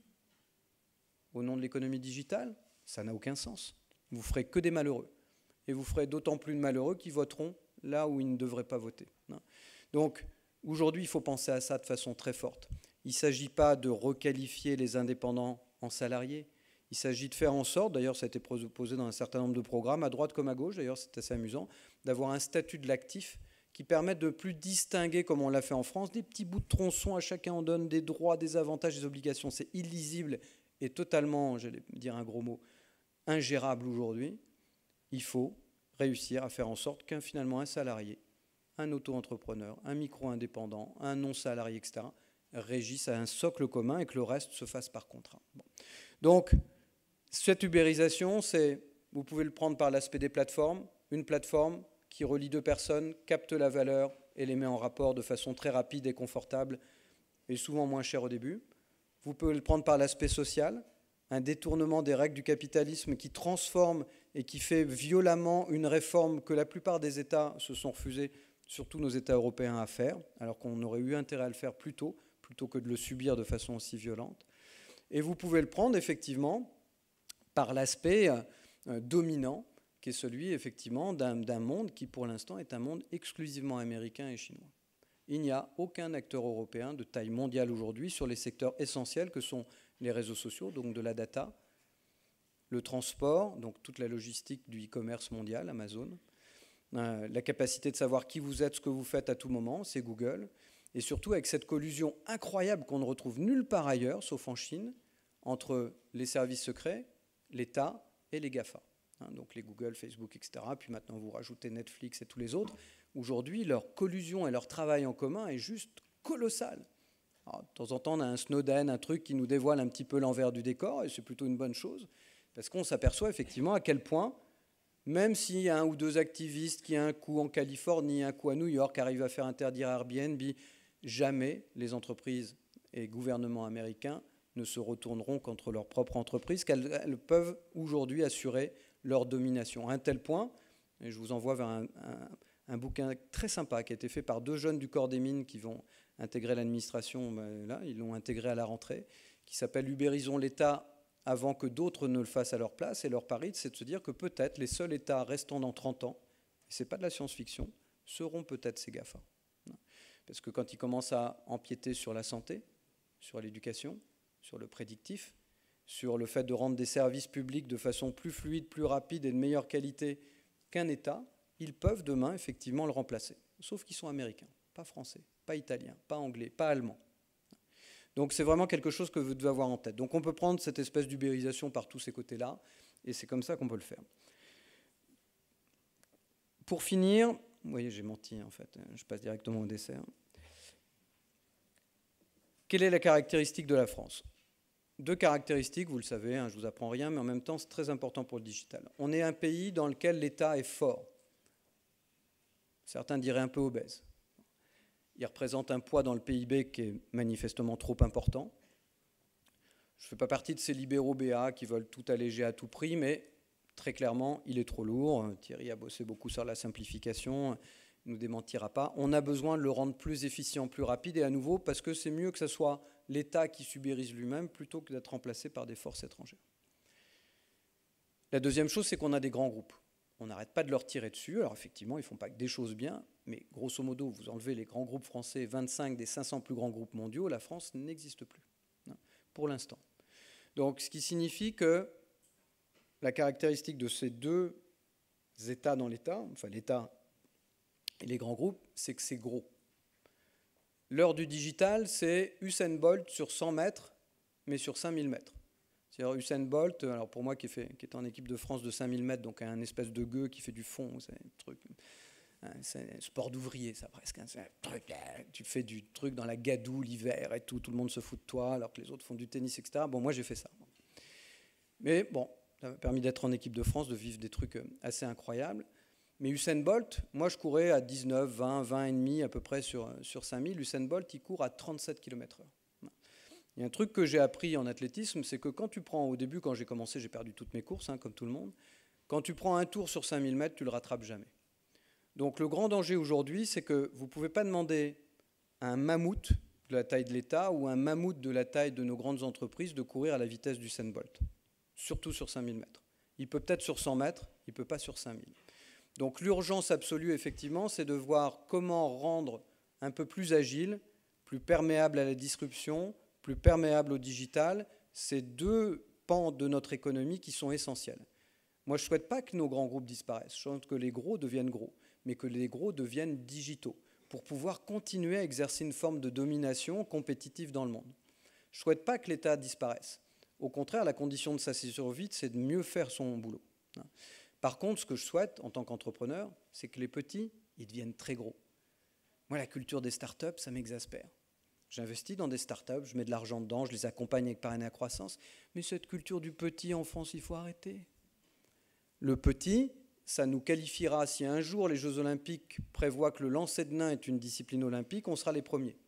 Au nom de l'économie digitale, ça n'a aucun sens. Vous ferez que des malheureux. Et vous ferez d'autant plus de malheureux qui voteront là où ils ne devraient pas voter. Donc, aujourd'hui, il faut penser à ça de façon très forte. Il ne s'agit pas de requalifier les indépendants en salariés. Il s'agit de faire en sorte, d'ailleurs ça a été proposé dans un certain nombre de programmes, à droite comme à gauche, d'ailleurs c'est assez amusant, d'avoir un statut de l'actif qui permette de plus distinguer, comme on l'a fait en France, des petits bouts de tronçon, à chacun on donne des droits, des avantages, des obligations. C'est illisible et totalement, j'allais dire un gros mot, ingérable aujourd'hui. Il faut réussir à faire en sorte qu'un finalement un salarié, un auto-entrepreneur, un micro-indépendant, un non-salarié, et cetera, régisse à un socle commun et que le reste se fasse par contrat. Bon. Donc, cette ubérisation, c'est, vous pouvez le prendre par l'aspect des plateformes, une plateforme qui relie deux personnes, capte la valeur et les met en rapport de façon très rapide et confortable et souvent moins chère au début. Vous pouvez le prendre par l'aspect social, un détournement des règles du capitalisme qui transforme et qui fait violemment une réforme que la plupart des États se sont refusés, surtout nos États européens, à faire, alors qu'on aurait eu intérêt à le faire plus tôt, plutôt que de le subir de façon aussi violente. Et vous pouvez le prendre effectivement par l'aspect euh, dominant, qui est celui effectivement d'un, d'un monde qui pour l'instant est un monde exclusivement américain et chinois. Il n'y a aucun acteur européen de taille mondiale aujourd'hui sur les secteurs essentiels que sont les réseaux sociaux, donc de la data, le transport, donc toute la logistique du e-commerce mondial, Amazon, euh, la capacité de savoir qui vous êtes, ce que vous faites à tout moment, c'est Google, et surtout avec cette collusion incroyable qu'on ne retrouve nulle part ailleurs, sauf en Chine, entre les services secrets, l'État et les GAFA. Hein, donc les Google, Facebook, et cetera. Puis maintenant, vous rajoutez Netflix et tous les autres. Aujourd'hui, leur collusion et leur travail en commun est juste colossal. Alors, de temps en temps, on a un Snowden, un truc qui nous dévoile un petit peu l'envers du décor, et c'est plutôt une bonne chose, parce qu'on s'aperçoit effectivement à quel point, même s'il y a un ou deux activistes qui a un coup en Californie, un coup à New York, arrivent à faire interdire Airbnb, jamais les entreprises et gouvernements américains ne se retourneront contre leur propre entreprise, qu'elles peuvent aujourd'hui assurer leur domination. À un tel point, et je vous envoie vers un, un, un bouquin très sympa qui a été fait par deux jeunes du corps des mines qui vont intégrer l'administration, ben là, ils l'ont intégré à la rentrée, qui s'appelle « Ubérisons l'État avant que d'autres ne le fassent à leur place ». Et leur pari, c'est de se dire que peut-être les seuls États restants dans trente ans, et ce n'est pas de la science-fiction, seront peut-être ces GAFA. Parce que quand ils commencent à empiéter sur la santé, sur l'éducation, sur le prédictif, sur le fait de rendre des services publics de façon plus fluide, plus rapide et de meilleure qualité qu'un État, ils peuvent demain effectivement le remplacer. Sauf qu'ils sont américains, pas français, pas italiens, pas anglais, pas allemands. Donc c'est vraiment quelque chose que vous devez avoir en tête. Donc on peut prendre cette espèce d'ubérisation par tous ces côtés-là, et c'est comme ça qu'on peut le faire. Pour finir, vous voyez, j'ai menti en fait, je passe directement au dessert. Quelle est la caractéristique de la France? Deux caractéristiques, vous le savez, hein, je ne vous apprends rien, mais en même temps c'est très important pour le digital. On est un pays dans lequel l'État est fort. Certains diraient un peu obèse. Il représente un poids dans le P I B qui est manifestement trop important. Je ne fais pas partie de ces libéraux B A qui veulent tout alléger à tout prix, mais très clairement, il est trop lourd. Thierry a bossé beaucoup sur la simplification, il ne nous démentira pas. On a besoin de le rendre plus efficient, plus rapide, et à nouveau, parce que c'est mieux que ce soit l'État qui subérise lui-même plutôt que d'être remplacé par des forces étrangères. La deuxième chose, c'est qu'on a des grands groupes. On n'arrête pas de leur tirer dessus. Alors effectivement, ils ne font pas que des choses bien, mais grosso modo, vous enlevez les grands groupes français, vingt-cinq des cinq cents plus grands groupes mondiaux, la France n'existe plus, hein, pour l'instant. Donc, ce qui signifie que la caractéristique de ces deux États dans l'État, enfin l'État et les grands groupes, c'est que c'est gros. L'heure du digital, c'est Usain Bolt sur cent mètres, mais sur cinq mille mètres. C'est-à-dire Usain Bolt, alors pour moi qui, fait, qui est en équipe de France de cinq mille mètres, donc un espèce de gueux qui fait du fond, c'est un truc, c'est un sport d'ouvrier ça presque, c'est un truc, tu fais du truc dans la gadoue l'hiver et tout, tout le monde se fout de toi alors que les autres font du tennis, et cetera. Bon, moi j'ai fait ça. Mais bon, ça m'a permis d'être en équipe de France, de vivre des trucs assez incroyables. Mais Usain Bolt, moi je courais à dix-neuf, vingt, vingt et demi à peu près sur, sur cinq mille. Usain Bolt, il court à trente-sept kilomètres heure. Il y a un truc que j'ai appris en athlétisme, c'est que quand tu prends, au début, quand j'ai commencé, j'ai perdu toutes mes courses, hein, comme tout le monde. Quand tu prends un tour sur cinq mille mètres, tu ne le rattrapes jamais. Donc le grand danger aujourd'hui, c'est que vous ne pouvez pas demander à un mammouth de la taille de l'État ou à un mammouth de la taille de nos grandes entreprises de courir à la vitesse d'Usain Bolt, surtout sur cinq mille mètres. Il peut peut-être sur cent mètres, il ne peut pas sur cinq mille. Donc l'urgence absolue, effectivement, c'est de voir comment rendre un peu plus agile, plus perméable à la disruption, plus perméable au digital, ces deux pans de notre économie qui sont essentiels. Moi, je ne souhaite pas que nos grands groupes disparaissent. Je souhaite que les gros deviennent gros, mais que les gros deviennent digitaux, pour pouvoir continuer à exercer une forme de domination compétitive dans le monde. Je ne souhaite pas que l'État disparaisse. Au contraire, la condition de sa survie, c'est de mieux faire son boulot. Par contre, ce que je souhaite, en tant qu'entrepreneur, c'est que les petits, ils deviennent très gros. Moi, la culture des startups, ça m'exaspère. J'investis dans des startups, je mets de l'argent dedans, je les accompagne avec Parrain à croissance. Mais cette culture du petit en France, il faut arrêter. Le petit, ça nous qualifiera, si un jour les Jeux Olympiques prévoient que le lancer de nain est une discipline olympique, on sera les premiers.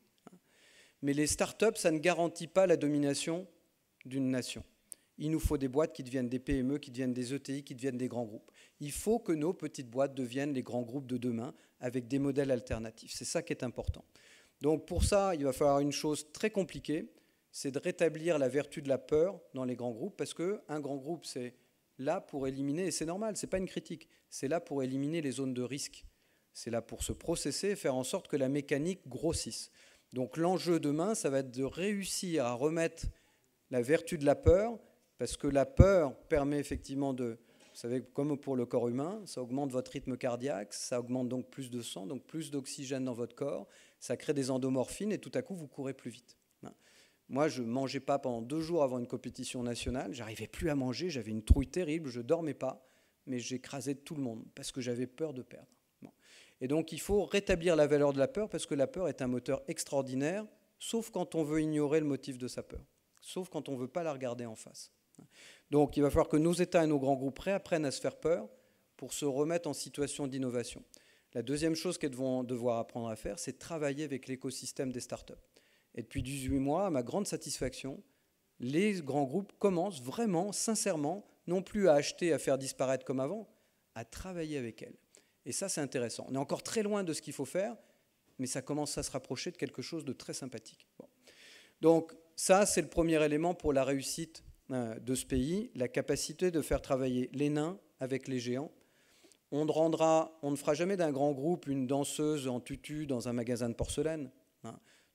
Mais les startups, ça ne garantit pas la domination d'une nation. Il nous faut des boîtes qui deviennent des P M E, qui deviennent des E T I, qui deviennent des grands groupes. Il faut que nos petites boîtes deviennent les grands groupes de demain avec des modèles alternatifs. C'est ça qui est important. Donc pour ça, il va falloir une chose très compliquée, c'est de rétablir la vertu de la peur dans les grands groupes, parce qu'un grand groupe, c'est là pour éliminer, et c'est normal, ce n'est pas une critique, c'est là pour éliminer les zones de risque. C'est là pour se processer et faire en sorte que la mécanique grossisse. Donc l'enjeu demain, ça va être de réussir à remettre la vertu de la peur, parce que la peur permet effectivement de, vous savez, comme pour le corps humain, ça augmente votre rythme cardiaque, ça augmente donc plus de sang, donc plus d'oxygène dans votre corps, ça crée des endomorphines et tout à coup, vous courez plus vite. Moi, je ne mangeais pas pendant deux jours avant une compétition nationale, j'arrivais plus à manger, j'avais une trouille terrible, je ne dormais pas, mais j'écrasais tout le monde parce que j'avais peur de perdre. Bon. Et donc, il faut rétablir la valeur de la peur parce que la peur est un moteur extraordinaire, sauf quand on veut ignorer le motif de sa peur, sauf quand on ne veut pas la regarder en face. Donc il va falloir que nos États et nos grands groupes réapprennent à se faire peur pour se remettre en situation d'innovation. La deuxième chose qu'ils vont devoir apprendre à faire, c'est travailler avec l'écosystème des startups. Et depuis dix-huit mois, à ma grande satisfaction, les grands groupes commencent vraiment, sincèrement, non plus à acheter, à faire disparaître comme avant, à travailler avec elles. Et ça, c'est intéressant. On est encore très loin de ce qu'il faut faire, mais ça commence à se rapprocher de quelque chose de très sympathique. Bon. Donc ça, c'est le premier élément pour la réussite de ce pays, la capacité de faire travailler les nains avec les géants. On ne, rendra, on ne fera jamais d'un grand groupe une danseuse en tutu dans un magasin de porcelaine. Hein. Tout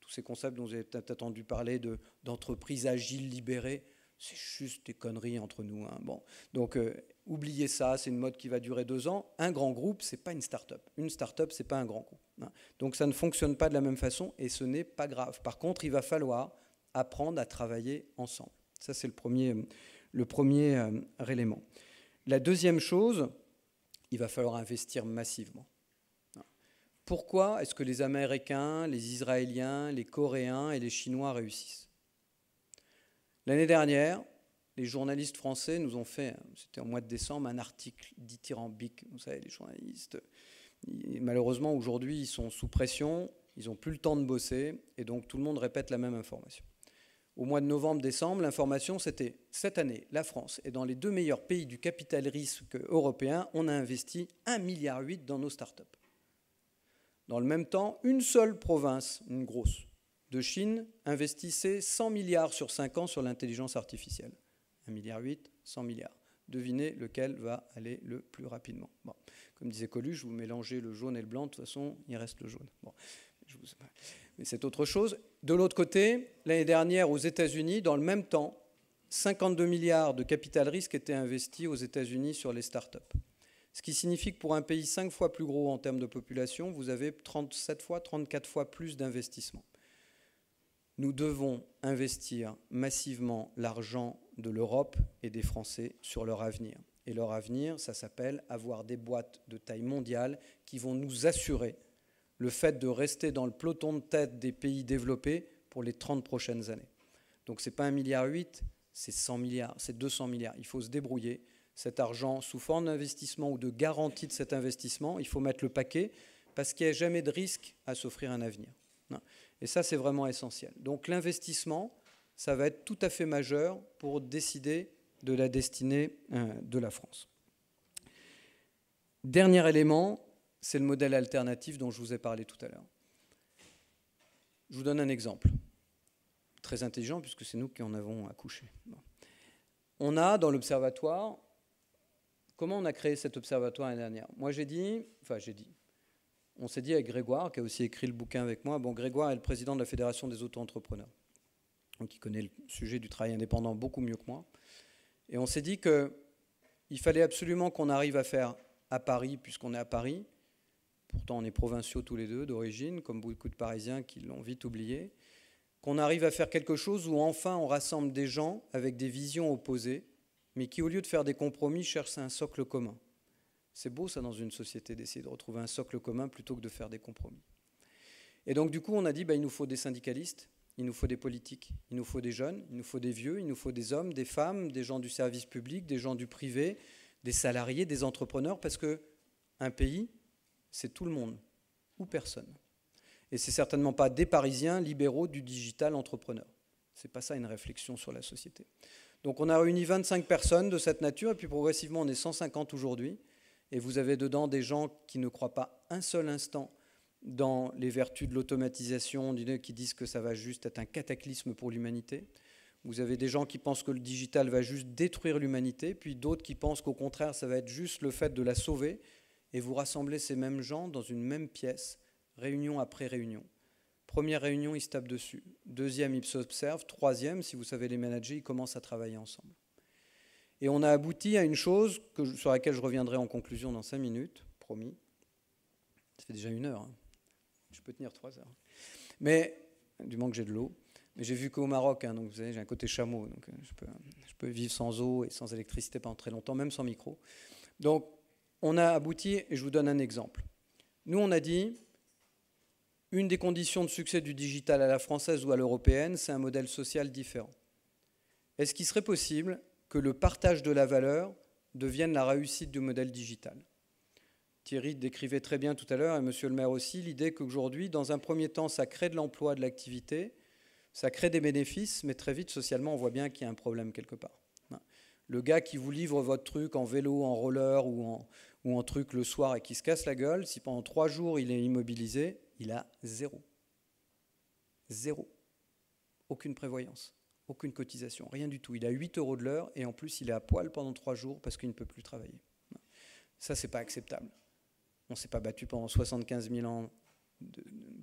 tous ces concepts dont vous avez peut-être entendu parler de, d'entreprises agiles, libérées, c'est juste des conneries entre nous. Hein. Bon. Donc, euh, oubliez ça, c'est une mode qui va durer deux ans. Un grand groupe, ce n'est pas une start-up. Une start-up, ce n'est pas un grand groupe. Hein. Donc, ça ne fonctionne pas de la même façon et ce n'est pas grave. Par contre, il va falloir apprendre à travailler ensemble. Ça, c'est le premier, le premier euh, élément. La deuxième chose, il va falloir investir massivement. Pourquoi est-ce que les Américains, les Israéliens, les Coréens et les Chinois réussissent? L'année dernière, les journalistes français nous ont fait, c'était en mois de décembre, un article dithyrambique. Vous savez, les journalistes, malheureusement, aujourd'hui, ils sont sous pression, ils n'ont plus le temps de bosser, et donc tout le monde répète la même information. Au mois de novembre-décembre, l'information, c'était cette année, la France est dans les deux meilleurs pays du capital risque européen, on a investi un virgule huit milliard dans nos startups. Dans le même temps, une seule province, une grosse, de Chine, investissait cent milliards sur cinq ans sur l'intelligence artificielle. un virgule huit milliard, cent milliards. Devinez lequel va aller le plus rapidement. Bon. Comme disait Coluche, vous mélangez le jaune et le blanc, de toute façon, il reste le jaune. Bon. Je vous... Mais c'est autre chose. De l'autre côté, l'année dernière, aux États-Unis, dans le même temps, cinquante-deux milliards de capital risque étaient investis aux États-Unis sur les startups. Ce qui signifie que pour un pays cinq fois plus gros en termes de population, vous avez trente-sept fois, trente-quatre fois plus d'investissement. Nous devons investir massivement l'argent de l'Europe et des Français sur leur avenir. Et leur avenir, ça s'appelle avoir des boîtes de taille mondiale qui vont nous assurer le fait de rester dans le peloton de tête des pays développés pour les trente prochaines années. Donc ce n'est pas un virgule huit milliard, c'est cent milliards, c'est deux cents milliards. Il faut se débrouiller. Cet argent, sous forme d'investissement ou de garantie de cet investissement, il faut mettre le paquet parce qu'il n'y a jamais de risque à s'offrir un avenir. Et ça, c'est vraiment essentiel. Donc l'investissement, ça va être tout à fait majeur pour décider de la destinée de la France. Dernier élément, c'est le modèle alternatif dont je vous ai parlé tout à l'heure. Je vous donne un exemple, très intelligent puisque c'est nous qui en avons accouché. Bon. On a dans l'observatoire, comment on a créé cet observatoire l'année dernière? Moi j'ai dit, enfin j'ai dit, on s'est dit avec Grégoire, qui a aussi écrit le bouquin avec moi, bon Grégoire est le président de la Fédération des auto-entrepreneurs, donc il connaît le sujet du travail indépendant beaucoup mieux que moi, et on s'est dit qu'il fallait absolument qu'on arrive à faire à Paris, puisqu'on est à Paris, pourtant on est provinciaux tous les deux d'origine, comme beaucoup de Parisiens qui l'ont vite oublié, qu'on arrive à faire quelque chose où enfin on rassemble des gens avec des visions opposées, mais qui au lieu de faire des compromis cherchent un socle commun. C'est beau ça dans une société d'essayer de retrouver un socle commun plutôt que de faire des compromis. Et donc du coup on a dit bah, il nous faut des syndicalistes, il nous faut des politiques, il nous faut des jeunes, il nous faut des vieux, il nous faut des hommes, des femmes, des gens du service public, des gens du privé, des salariés, des entrepreneurs, parce qu'un pays, c'est tout le monde ou personne. Et c'est certainement pas des Parisiens libéraux du digital entrepreneur. C'est pas ça une réflexion sur la société. Donc on a réuni vingt-cinq personnes de cette nature, et puis progressivement on est cent cinquante aujourd'hui, et vous avez dedans des gens qui ne croient pas un seul instant dans les vertus de l'automatisation, qui disent que ça va juste être un cataclysme pour l'humanité. Vous avez des gens qui pensent que le digital va juste détruire l'humanité, puis d'autres qui pensent qu'au contraire ça va être juste le fait de la sauver, et vous rassemblez ces mêmes gens dans une même pièce, réunion après réunion. Première réunion, ils se tapent dessus. Deuxième, ils s'observent. Troisième, si vous savez les manager, ils commencent à travailler ensemble. Et on a abouti à une chose que, sur laquelle je reviendrai en conclusion dans cinq minutes, promis. Ça fait déjà une heure. Hein. Je peux tenir trois heures. Mais, du moment que j'ai de l'eau. Mais j'ai vu qu'au Maroc, hein, donc vous savez, j'ai un côté chameau, donc je peux, je peux vivre sans eau et sans électricité pendant très longtemps, même sans micro. Donc, on a abouti, et je vous donne un exemple. Nous, on a dit, une des conditions de succès du digital à la française ou à l'européenne, c'est un modèle social différent. Est-ce qu'il serait possible que le partage de la valeur devienne la réussite du modèle digital? Thierry décrivait très bien tout à l'heure, et Monsieur le maire aussi, l'idée qu'aujourd'hui, dans un premier temps, ça crée de l'emploi, de l'activité, ça crée des bénéfices, mais très vite, socialement, on voit bien qu'il y a un problème quelque part. Le gars qui vous livre votre truc en vélo, en roller ou en, ou en truc le soir et qui se casse la gueule, si pendant trois jours il est immobilisé, il a zéro. Zéro. Aucune prévoyance, aucune cotisation, rien du tout. Il a huit euros de l'heure et en plus il est à poil pendant trois jours parce qu'il ne peut plus travailler. Ça, c'est pas acceptable. On ne s'est pas battu pendant soixante-quinze mille ans de,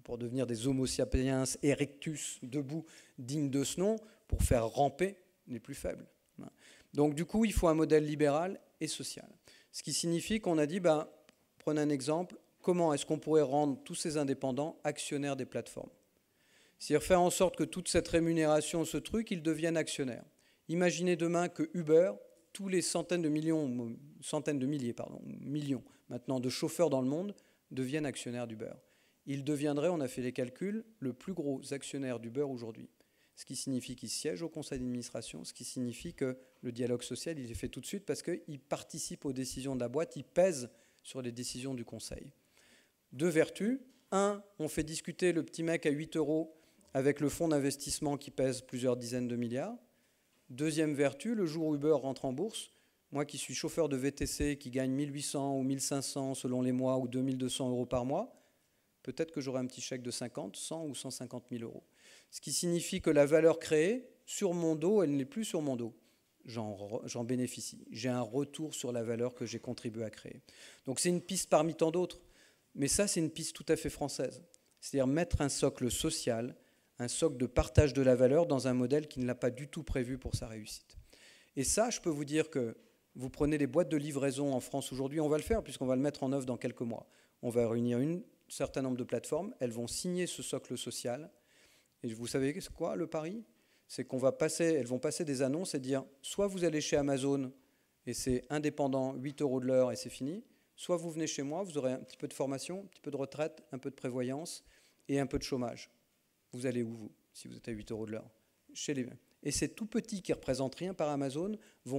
pour devenir des Homo sapiens erectus, debout, dignes de ce nom, pour faire ramper les plus faibles. Donc du coup, il faut un modèle libéral et social. Ce qui signifie qu'on a dit, ben, prenez un exemple, comment est-ce qu'on pourrait rendre tous ces indépendants actionnaires des plateformes? C'est-à-dire faire en sorte que toute cette rémunération, ce truc, ils deviennent actionnaires. Imaginez demain que Uber, tous les centaines de millions, centaines de milliers, pardon, millions maintenant de chauffeurs dans le monde deviennent actionnaires d'Uber. Ils deviendraient, on a fait les calculs, le plus gros actionnaire d'Uber aujourd'hui. Ce qui signifie qu'ils siègent au conseil d'administration, ce qui signifie que le dialogue social, il est fait tout de suite parce qu'ils participent aux décisions de la boîte, ils pèsent sur les décisions du conseil. Deux vertus. Un, on fait discuter le petit mec à huit euros avec le fonds d'investissement qui pèse plusieurs dizaines de milliards. Deuxième vertu, le jour où Uber rentre en bourse, moi qui suis chauffeur de V T C, qui gagne mille huit cents ou mille cinq cents selon les mois ou deux mille deux cents euros par mois, peut-être que j'aurai un petit chèque de cinquante, cent ou cent cinquante mille euros. Ce qui signifie que la valeur créée, sur mon dos, elle n'est plus sur mon dos. J'en, j'en bénéficie. J'ai un retour sur la valeur que j'ai contribué à créer. Donc c'est une piste parmi tant d'autres. Mais ça, c'est une piste tout à fait française. C'est-à-dire mettre un socle social, un socle de partage de la valeur dans un modèle qui ne l'a pas du tout prévu pour sa réussite. Et ça, je peux vous dire que vous prenez les boîtes de livraison en France aujourd'hui, on va le faire puisqu'on va le mettre en œuvre dans quelques mois. On va réunir un certain nombre de plateformes, elles vont signer ce socle social. Et vous savez quoi, le pari? C'est qu'on va passer, elles vont passer des annonces et dire soit vous allez chez Amazon et c'est indépendant, huit euros de l'heure et c'est fini, soit vous venez chez moi, vous aurez un petit peu de formation, un petit peu de retraite, un peu de prévoyance et un peu de chômage. Vous allez où, vous, si vous êtes à huit euros de l'heure? Chez les... Et ces tout petits qui ne représentent rien par Amazon vont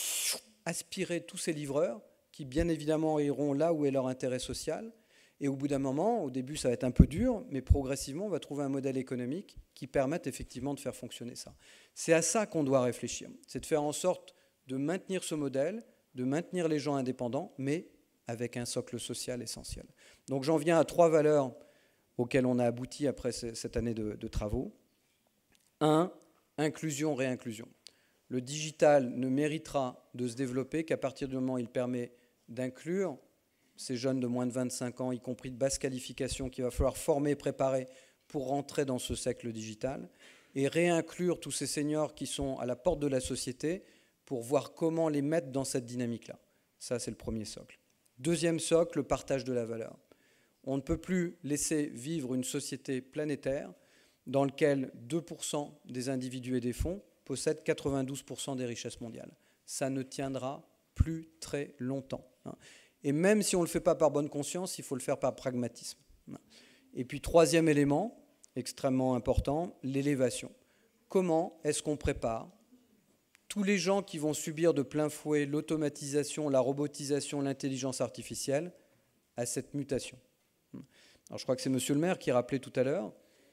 aspirer tous ces livreurs qui, bien évidemment, iront là où est leur intérêt social. Et au bout d'un moment, au début, ça va être un peu dur, mais progressivement, on va trouver un modèle économique qui permette effectivement de faire fonctionner ça. C'est à ça qu'on doit réfléchir. C'est de faire en sorte de maintenir ce modèle, de maintenir les gens indépendants, mais avec un socle social essentiel. Donc j'en viens à trois valeurs auxquelles on a abouti après cette année de, de travaux. Un, inclusion, réinclusion. Le digital ne méritera de se développer qu'à partir du moment où il permet d'inclure ces jeunes de moins de vingt-cinq ans, y compris de basse qualification, qu'il va falloir former, préparer pour rentrer dans ce siècle digital, et réinclure tous ces seniors qui sont à la porte de la société pour voir comment les mettre dans cette dynamique-là. Ça, c'est le premier socle. Deuxième socle, le partage de la valeur. On ne peut plus laisser vivre une société planétaire dans laquelle deux pour cent des individus et des fonds possèdent quatre-vingt-douze pour cent des richesses mondiales. Ça ne tiendra plus très longtemps. Et même si on ne le fait pas par bonne conscience, il faut le faire par pragmatisme. Et puis, troisième élément, extrêmement important, l'élévation. Comment est-ce qu'on prépare tous les gens qui vont subir de plein fouet l'automatisation, la robotisation, l'intelligence artificielle à cette mutation? Alors, je crois que c'est monsieur le maire qui rappelait tout à l'heure,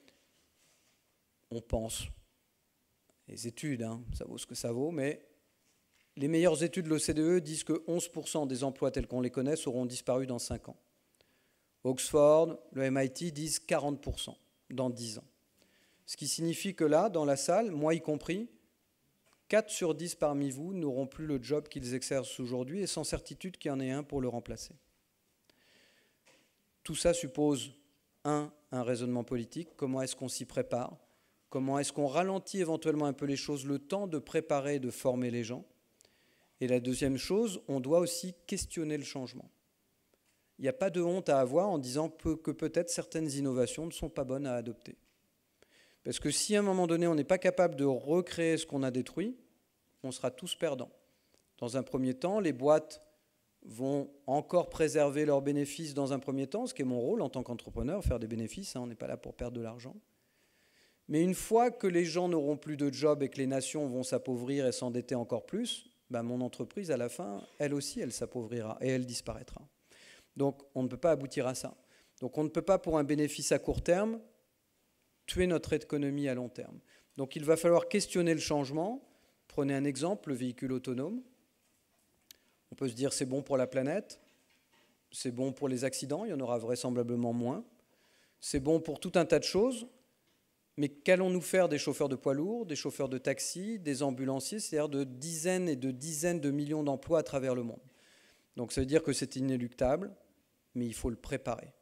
on pense, les études, hein, ça vaut ce que ça vaut, mais les meilleures études de l'O C D E disent que onze pour cent des emplois tels qu'on les connaît auront disparu dans cinq ans. Oxford, le M I T disent quarante pour cent dans dix ans. Ce qui signifie que là, dans la salle, moi y compris, quatre sur dix parmi vous n'auront plus le job qu'ils exercent aujourd'hui et sans certitude qu'il y en ait un pour le remplacer. Tout ça suppose, un, un raisonnement politique. Comment est-ce qu'on s'y prépare? Comment est-ce qu'on ralentit éventuellement un peu les choses, le temps de préparer et de former les gens? Et la deuxième chose, on doit aussi questionner le changement. Il n'y a pas de honte à avoir en disant que peut-être certaines innovations ne sont pas bonnes à adopter. Parce que si à un moment donné, on n'est pas capable de recréer ce qu'on a détruit, on sera tous perdants. Dans un premier temps, les boîtes vont encore préserver leurs bénéfices dans un premier temps, ce qui est mon rôle en tant qu'entrepreneur, faire des bénéfices, hein, on n'est pas là pour perdre de l'argent. Mais une fois que les gens n'auront plus de job et que les nations vont s'appauvrir et s'endetter encore plus, ben mon entreprise, à la fin, elle aussi, elle s'appauvrira et elle disparaîtra. Donc, on ne peut pas aboutir à ça. Donc, on ne peut pas, pour un bénéfice à court terme, tuer notre économie à long terme. Donc, il va falloir questionner le changement. Prenez un exemple, le véhicule autonome. On peut se dire c'est bon pour la planète, c'est bon pour les accidents, il y en aura vraisemblablement moins. C'est bon pour tout un tas de choses. Mais qu'allons-nous faire des chauffeurs de poids lourds, des chauffeurs de taxi, des ambulanciers, c'est-à-dire de dizaines et de dizaines de millions d'emplois à travers le monde. Donc ça veut dire que c'est inéluctable, mais il faut le préparer.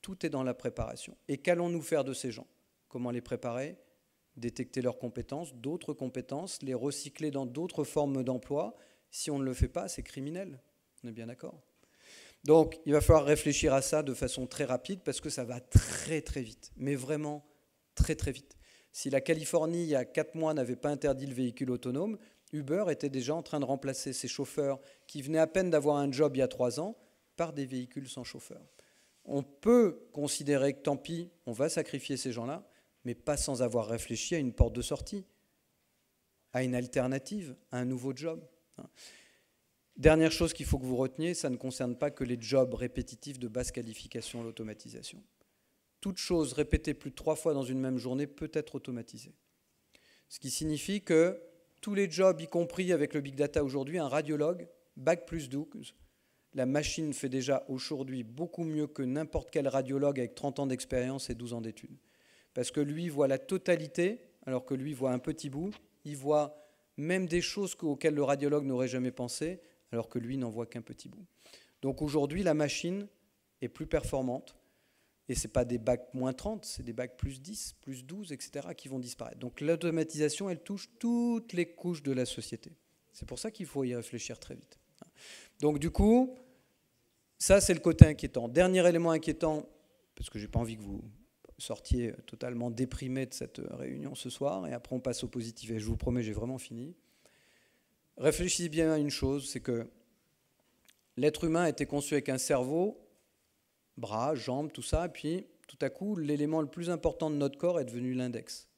Tout est dans la préparation. Et qu'allons-nous faire de ces gens? Comment les préparer? Détecter leurs compétences, d'autres compétences, les recycler dans d'autres formes d'emploi. Si on ne le fait pas, c'est criminel. On est bien d'accord? Donc, il va falloir réfléchir à ça de façon très rapide parce que ça va très très vite, mais vraiment très très vite. Si la Californie, il y a quatre mois, n'avait pas interdit le véhicule autonome, Uber était déjà en train de remplacer ses chauffeurs qui venaient à peine d'avoir un job il y a trois ans par des véhicules sans chauffeur. On peut considérer que tant pis, on va sacrifier ces gens-là, mais pas sans avoir réfléchi à une porte de sortie, à une alternative, à un nouveau job. Dernière chose qu'il faut que vous reteniez, ça ne concerne pas que les jobs répétitifs de basse qualification, l'automatisation. Toute chose répétée plus de trois fois dans une même journée peut être automatisée. Ce qui signifie que tous les jobs, y compris avec le big data aujourd'hui, un radiologue, bac plus douze, la machine fait déjà aujourd'hui beaucoup mieux que n'importe quel radiologue avec trente ans d'expérience et douze ans d'études. Parce que lui voit la totalité, alors que lui voit un petit bout, il voit même des choses auxquelles le radiologue n'aurait jamais pensé, alors que lui n'en voit qu'un petit bout. Donc aujourd'hui, la machine est plus performante, et ce n'est pas des bacs moins trente, c'est des bacs plus dix, plus douze, et cetera qui vont disparaître. Donc l'automatisation, elle touche toutes les couches de la société. C'est pour ça qu'il faut y réfléchir très vite. Donc du coup, ça c'est le côté inquiétant. Dernier élément inquiétant, parce que je n'ai pas envie que vous sortiez totalement déprimé de cette réunion ce soir, et après on passe au positif, et je vous promets, j'ai vraiment fini. Réfléchissez bien à une chose, c'est que l'être humain a été conçu avec un cerveau, bras, jambes, tout ça, et puis tout à coup, l'élément le plus important de notre corps est devenu l'index.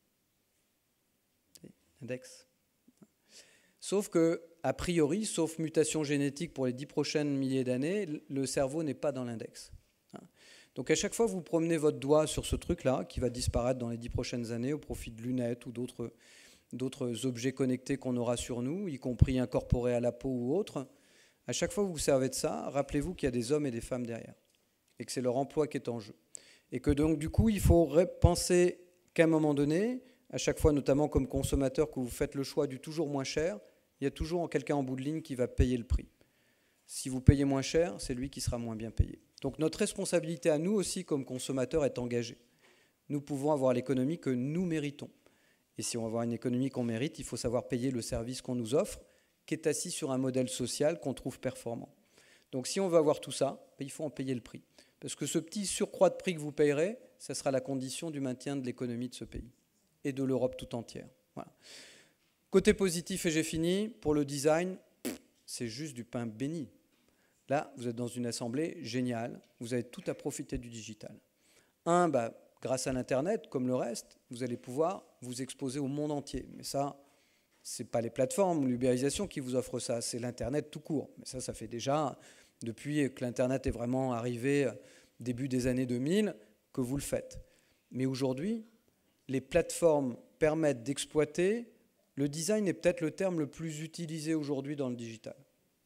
L'index. Sauf que, a priori, sauf mutation génétique pour les dix prochaines milliers d'années, le cerveau n'est pas dans l'index. Donc à chaque fois que vous promenez votre doigt sur ce truc-là, qui va disparaître dans les dix prochaines années au profit de lunettes ou d'autres, d'autres objets connectés qu'on aura sur nous, y compris incorporés à la peau ou autres, à chaque fois que vous vous servez de ça, rappelez-vous qu'il y a des hommes et des femmes derrière, et que c'est leur emploi qui est en jeu. Et que donc du coup, il faut penser qu'à un moment donné, à chaque fois, notamment comme consommateur, que vous faites le choix du toujours moins cher, il y a toujours quelqu'un en bout de ligne qui va payer le prix. Si vous payez moins cher, c'est lui qui sera moins bien payé. Donc notre responsabilité à nous aussi, comme consommateurs, est engagée. Nous pouvons avoir l'économie que nous méritons. Et si on veut avoir une économie qu'on mérite, il faut savoir payer le service qu'on nous offre, qui est assis sur un modèle social qu'on trouve performant. Donc si on veut avoir tout ça, il faut en payer le prix. Parce que ce petit surcroît de prix que vous payerez, ça sera la condition du maintien de l'économie de ce pays et de l'Europe tout entière. Voilà. Côté positif, et j'ai fini, pour le design, c'est juste du pain béni. Là, vous êtes dans une assemblée géniale, vous avez tout à profiter du digital. Un, bah, grâce à l'Internet, comme le reste, vous allez pouvoir vous exposer au monde entier. Mais ça, ce n'est pas les plateformes ou l'ubérisation qui vous offrent ça, c'est l'Internet tout court. Mais ça, ça fait déjà, depuis que l'Internet est vraiment arrivé début des années deux mille, que vous le faites. Mais aujourd'hui, les plateformes permettent d'exploiter. Le design est peut-être le terme le plus utilisé aujourd'hui dans le digital.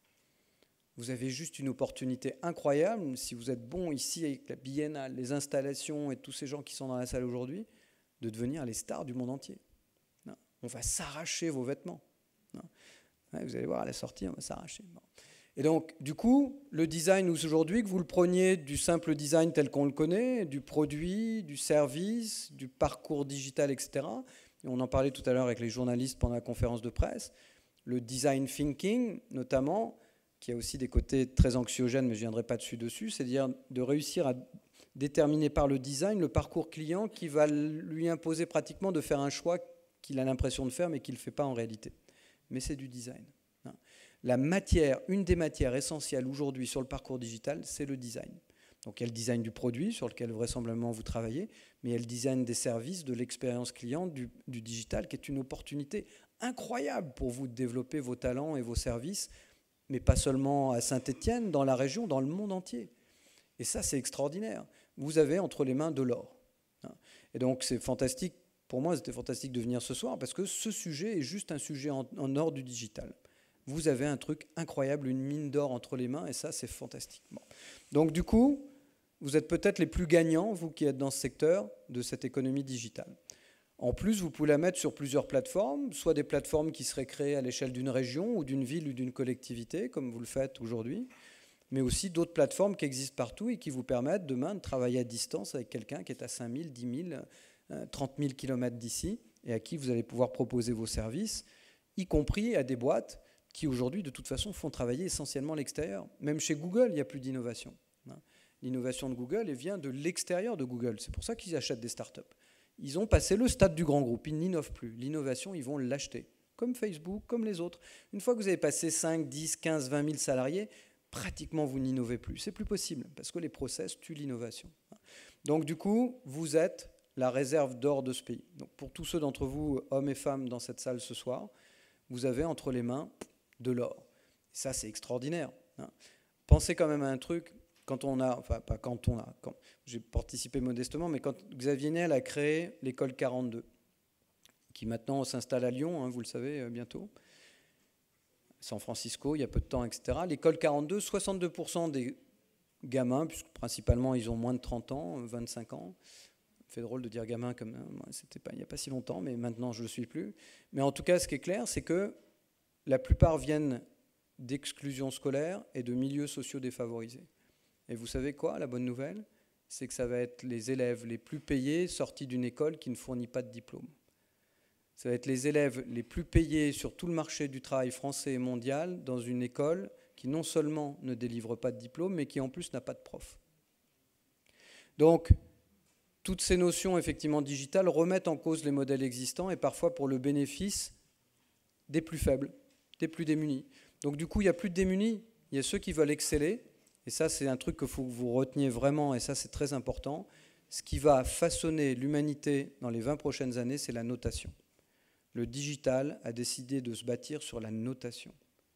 Vous avez juste une opportunité incroyable, si vous êtes bon ici avec la biennale, les installations et tous ces gens qui sont dans la salle aujourd'hui, de devenir les stars du monde entier. Non. On va s'arracher vos vêtements. Non. Ouais, vous allez voir à la sortie, on va s'arracher. Bon. Et donc, du coup, le design aujourd'hui, que vous le preniez du simple design tel qu'on le connaît, du produit, du service, du parcours digital, et cetera. Et on en parlait tout à l'heure avec les journalistes pendant la conférence de presse. Le design thinking, notamment, qui a aussi des côtés très anxiogènes, mais je ne viendrai pas dessus dessus, c'est-à-dire de réussir à déterminer par le design le parcours client qui va lui imposer pratiquement de faire un choix qu'il a l'impression de faire, mais qu'il ne fait pas en réalité. Mais c'est du design. La matière, une des matières essentielles aujourd'hui sur le parcours digital, c'est le design. Donc il y a le design du produit sur lequel vraisemblablement vous travaillez, mais il y a le design des services, de l'expérience client, du, du digital, qui est une opportunité incroyable pour vous de développer vos talents et vos services, mais pas seulement à Saint-Étienne, dans la région, dans le monde entier. Et ça, c'est extraordinaire. Vous avez entre les mains de l'or. Et donc c'est fantastique, pour moi c'était fantastique de venir ce soir, parce que ce sujet est juste un sujet en, en or du digital. Vous avez un truc incroyable, une mine d'or entre les mains, et ça, c'est fantastique. Bon. Donc, du coup, vous êtes peut-être les plus gagnants, vous qui êtes dans ce secteur, de cette économie digitale. En plus, vous pouvez la mettre sur plusieurs plateformes, soit des plateformes qui seraient créées à l'échelle d'une région ou d'une ville ou d'une collectivité, comme vous le faites aujourd'hui, mais aussi d'autres plateformes qui existent partout et qui vous permettent demain de travailler à distance avec quelqu'un qui est à cinq mille, dix mille, trente mille kilomètres d'ici et à qui vous allez pouvoir proposer vos services, y compris à des boîtes qui aujourd'hui de toute façon font travailler essentiellement l'extérieur. Même chez Google, il n'y a plus d'innovation. L'innovation de Google elle vient de l'extérieur de Google. C'est pour ça qu'ils achètent des startups. Ils ont passé le stade du grand groupe, ils n'innovent plus. L'innovation, ils vont l'acheter, comme Facebook, comme les autres. Une fois que vous avez passé cinq, dix, quinze, vingt mille salariés, pratiquement vous n'innovez plus. C'est plus possible, parce que les process tuent l'innovation. Donc du coup, vous êtes la réserve d'or de ce pays. Donc, pour tous ceux d'entre vous, hommes et femmes dans cette salle ce soir, vous avez entre les mains de l'or. Ça, c'est extraordinaire. Pensez quand même à un truc. Quand on a, enfin pas quand on a, quand, j'ai participé modestement, mais quand Xavier Niel a créé l'école quarante-deux, qui maintenant s'installe à Lyon, hein, vous le savez, euh, bientôt, San Francisco, il y a peu de temps, et cetera. L'école quarante-deux, soixante-deux pour cent des gamins, puisque principalement ils ont moins de trente ans, vingt-cinq ans, c'est drôle de dire gamin comme moi, c'était pas, il n'y a pas si longtemps, mais maintenant je ne le suis plus. Mais en tout cas, ce qui est clair, c'est que la plupart viennent d'exclusion scolaire et de milieux sociaux défavorisés. Et vous savez quoi, la bonne nouvelle, c'est que ça va être les élèves les plus payés sortis d'une école qui ne fournit pas de diplôme. Ça va être les élèves les plus payés sur tout le marché du travail français et mondial dans une école qui non seulement ne délivre pas de diplôme, mais qui en plus n'a pas de prof. Donc, toutes ces notions effectivement digitales remettent en cause les modèles existants et parfois pour le bénéfice des plus faibles, des plus démunis. Donc du coup, il n'y a plus de démunis, il y a ceux qui veulent exceller. Et ça, c'est un truc qu'il faut que vous reteniez vraiment, et ça, c'est très important. Ce qui va façonner l'humanité dans les vingt prochaines années, c'est la notation. Le digital a décidé de se bâtir sur la notation.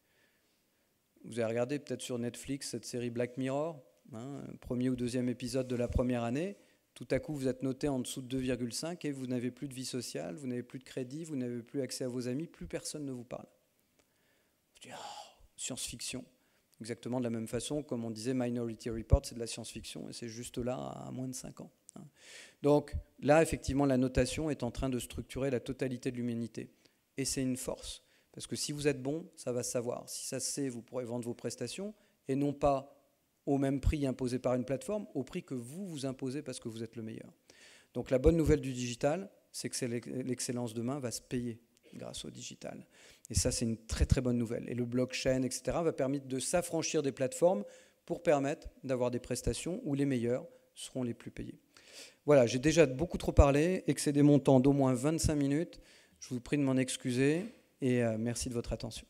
Vous avez regardé peut-être sur Netflix cette série Black Mirror, hein, premier ou deuxième épisode de la première année. Tout à coup, vous êtes noté en dessous de deux virgule cinq et vous n'avez plus de vie sociale, vous n'avez plus de crédit, vous n'avez plus accès à vos amis, plus personne ne vous parle. Vous dites, oh, science-fiction. Exactement de la même façon, comme on disait, Minority Report, c'est de la science-fiction, et c'est juste là à moins de cinq ans. Donc là, effectivement, la notation est en train de structurer la totalité de l'humanité. Et c'est une force, parce que si vous êtes bon, ça va se savoir. Si ça se sait, vous pourrez vendre vos prestations, et non pas au même prix imposé par une plateforme, au prix que vous vous imposez parce que vous êtes le meilleur. Donc la bonne nouvelle du digital, c'est que l'excellence demain va se payer grâce au digital. Et ça, c'est une très très bonne nouvelle. Et le blockchain, et cetera, va permettre de s'affranchir des plateformes pour permettre d'avoir des prestations où les meilleurs seront les plus payés. Voilà, j'ai déjà beaucoup trop parlé, excédé mon temps d'au moins vingt-cinq minutes. Je vous prie de m'en excuser et euh, merci de votre attention.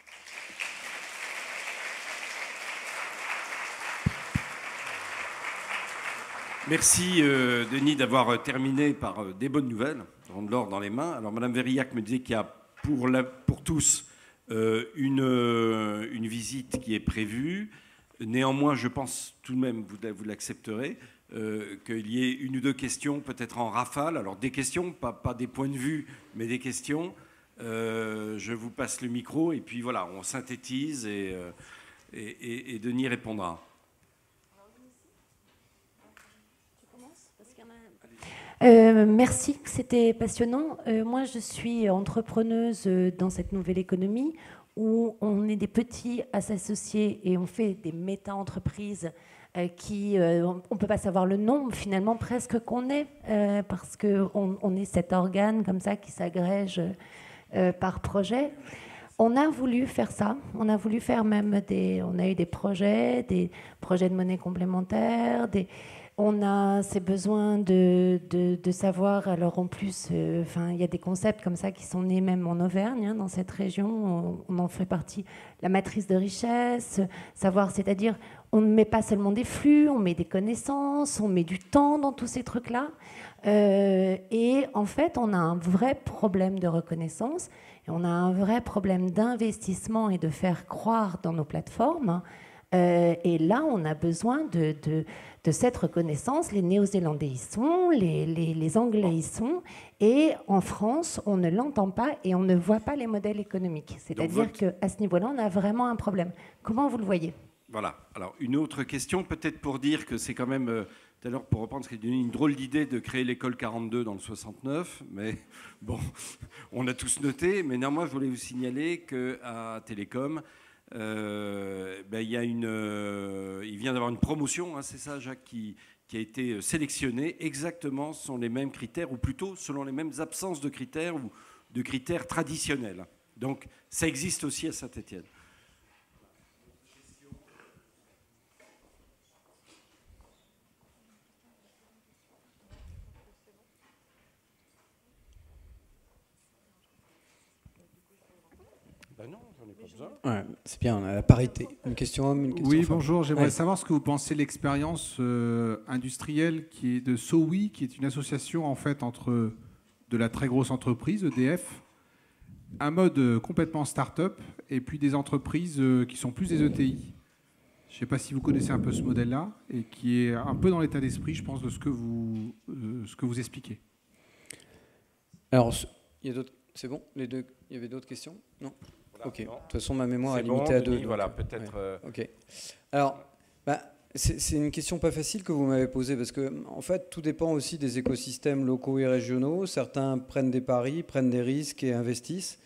Merci euh, Denis d'avoir terminé par euh, des bonnes nouvelles, rendre l'or dans les mains. Alors Madame Verillac me disait qu'il y a pour, la, pour tous euh, une, euh, une visite qui est prévue. Néanmoins, je pense tout de même, vous, vous l'accepterez, euh, qu'il y ait une ou deux questions peut-être en rafale. Alors des questions, pas, pas des points de vue, mais des questions. Euh, je vous passe le micro et puis voilà, on synthétise et, euh, et, et, et Denis répondra. Euh, merci, c'était passionnant. Euh, moi, je suis entrepreneuse dans cette nouvelle économie où on est des petits à s'associer et on fait des méta-entreprises euh, qui, euh, on ne peut pas savoir le nombre finalement presque qu'on est euh, parce qu'on on est cet organe comme ça qui s'agrège euh, par projet. On a voulu faire ça, on a voulu faire même des, on a eu des projets, des projets de monnaie complémentaire, des on a ces besoins de, de, de savoir, alors en plus, euh, enfin, il y a des concepts comme ça qui sont nés même en Auvergne, hein, dans cette région, on, on en fait partie, la matrice de richesse, savoir, c'est-à-dire, on ne met pas seulement des flux, on met des connaissances, on met du temps dans tous ces trucs-là, euh, et en fait, on a un vrai problème de reconnaissance, et on a un vrai problème d'investissement et de faire croire dans nos plateformes. Euh, et là, on a besoin de, de, de cette reconnaissance. Les Néo-Zélandais y sont, les, les, les Anglais y sont. Et en France, on ne l'entend pas et on ne voit pas les modèles économiques. C'est-à-dire votre... qu'à ce niveau-là, on a vraiment un problème. Comment vous le voyez ? Voilà. Alors, une autre question, peut-être pour dire que c'est quand même, euh, tout à l'heure, pour reprendre ce qui est une drôle d'idée de créer l'école quarante-deux dans le soixante-neuf. Mais bon, on a tous noté. Mais néanmoins, je voulais vous signaler qu'à Télécom, euh, ben, il, y a une, euh, il vient d'avoir une promotion, hein, c'est ça Jacques, qui, qui a été sélectionné. Exactement, ce sont les mêmes critères, ou plutôt selon les mêmes absences de critères ou de critères traditionnels. Donc ça existe aussi à Saint-Étienne. Ben non, j'en ai pas besoin. Ouais, c'est bien, on a la parité. Une question homme, une question Oui, femme. bonjour. J'aimerais Ouais. savoir ce que vous pensez de l'expérience euh, industrielle qui est de SOWI, qui est une association en fait entre de la très grosse entreprise, E D F, un mode euh, complètement start-up, et puis des entreprises euh, qui sont plus des E T I. Je ne sais pas si vous connaissez un peu ce modèle-là, et qui est un peu dans l'état d'esprit, je pense, de ce que vous, euh, ce que vous expliquez. Alors, il y a d'autres. C'est bon, les deux. Il y avait d'autres questions? Non. Voilà, Ok. De non. toute façon, ma mémoire C'est est limitée bon, à deux. Denis, donc, voilà, euh, peut-être. ouais. euh, Ok. Alors, bah, c'est c'est une question pas facile que vous m'avez posée parce que, en fait, tout dépend aussi des écosystèmes locaux et régionaux. Certains prennent des paris, prennent des risques et investissent.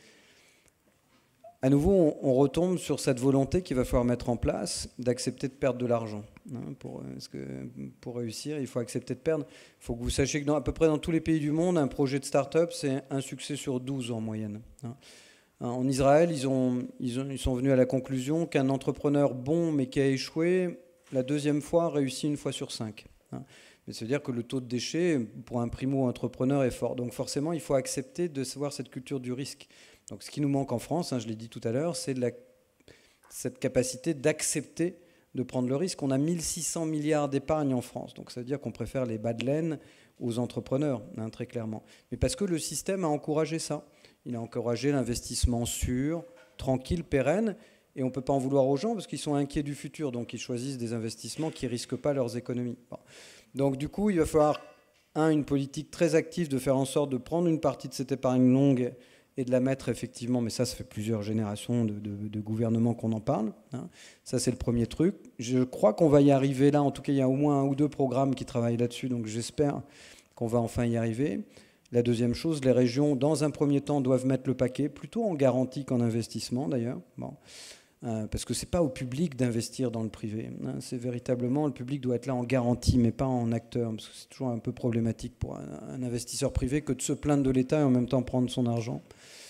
À nouveau, on, on retombe sur cette volonté qu'il va falloir mettre en place d'accepter de perdre de l'argent. Hein, pour, parce que pour réussir, il faut accepter de perdre. Il faut que vous sachiez que dans, à peu près dans tous les pays du monde, un projet de start-up, c'est un succès sur douze en moyenne. Hein. En Israël, ils, ont, ils, ont, ils sont venus à la conclusion qu'un entrepreneur bon mais qui a échoué, la deuxième fois réussit une fois sur cinq. Hein. Mais c'est-à-dire que le taux de déchet pour un primo-entrepreneur est fort. Donc forcément, il faut accepter de savoir cette culture du risque. Donc ce qui nous manque en France, hein, je l'ai dit tout à l'heure, c'est de la, cette capacité d'accepter de prendre le risque. On a mille six cents milliards d'épargne en France. Donc ça veut dire qu'on préfère les bas de laine aux entrepreneurs, hein, très clairement. Mais parce que le système a encouragé ça. Il a encouragé l'investissement sûr, tranquille, pérenne. Et on ne peut pas en vouloir aux gens parce qu'ils sont inquiets du futur. Donc ils choisissent des investissements qui ne risquent pas leurs économies. Bon. Donc du coup, il va falloir, un, une politique très active de faire en sorte de prendre une partie de cette épargne longue et de la mettre effectivement, mais ça, ça fait plusieurs générations de, de, de gouvernements qu'on en parle. Hein. Ça, c'est le premier truc. Je crois qu'on va y arriver là. En tout cas, il y a au moins un ou deux programmes qui travaillent là-dessus. Donc j'espère qu'on va enfin y arriver. La deuxième chose, les régions, dans un premier temps, doivent mettre le paquet, plutôt en garantie qu'en investissement d'ailleurs. Bon. Euh, parce que ce n'est pas au public d'investir dans le privé. Hein. C'est véritablement, le public doit être là en garantie, mais pas en acteur. Parce que c'est toujours un peu problématique pour un, un investisseur privé que de se plaindre de l'État et en même temps prendre son argent.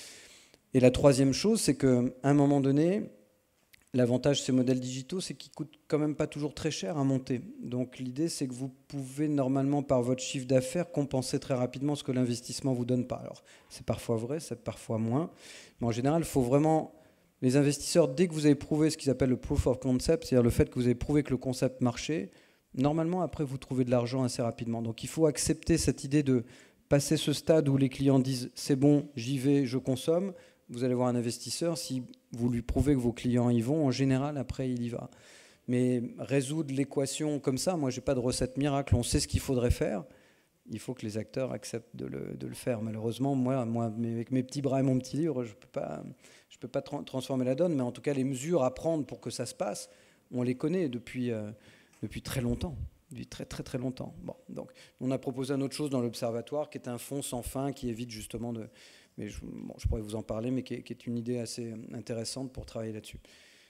Et la troisième chose, c'est qu'à un moment donné, l'avantage de ces modèles digitaux, c'est qu'ils ne coûtent quand même pas toujours très cher à monter. Donc l'idée, c'est que vous pouvez normalement, par votre chiffre d'affaires, compenser très rapidement ce que l'investissement ne vous donne pas. Alors, c'est parfois vrai, c'est parfois moins. Mais en général, il faut vraiment... Les investisseurs, dès que vous avez prouvé ce qu'ils appellent le proof of concept, c'est-à-dire le fait que vous avez prouvé que le concept marchait, normalement, après, vous trouvez de l'argent assez rapidement. Donc il faut accepter cette idée de passer ce stade où les clients disent « c'est bon, j'y vais, je consomme ». Vous allez voir un investisseur, si vous lui prouvez que vos clients y vont, en général, après, il y va. Mais résoudre l'équation comme ça, moi, je n'ai pas de recette miracle. On sait ce qu'il faudrait faire. Il faut que les acteurs acceptent de le, de le faire. Malheureusement, moi, moi, avec mes petits bras et mon petit livre, je ne peux pas, je peux pas tra- transformer la donne. Mais en tout cas, les mesures à prendre pour que ça se passe, on les connaît depuis, euh, depuis très longtemps. Depuis très, très, très longtemps. Bon, donc, on a proposé une autre chose dans l'Observatoire, qui est un fonds sans fin, qui évite justement de... Mais je, bon, je pourrais vous en parler, mais qui est, qui est une idée assez intéressante pour travailler là-dessus.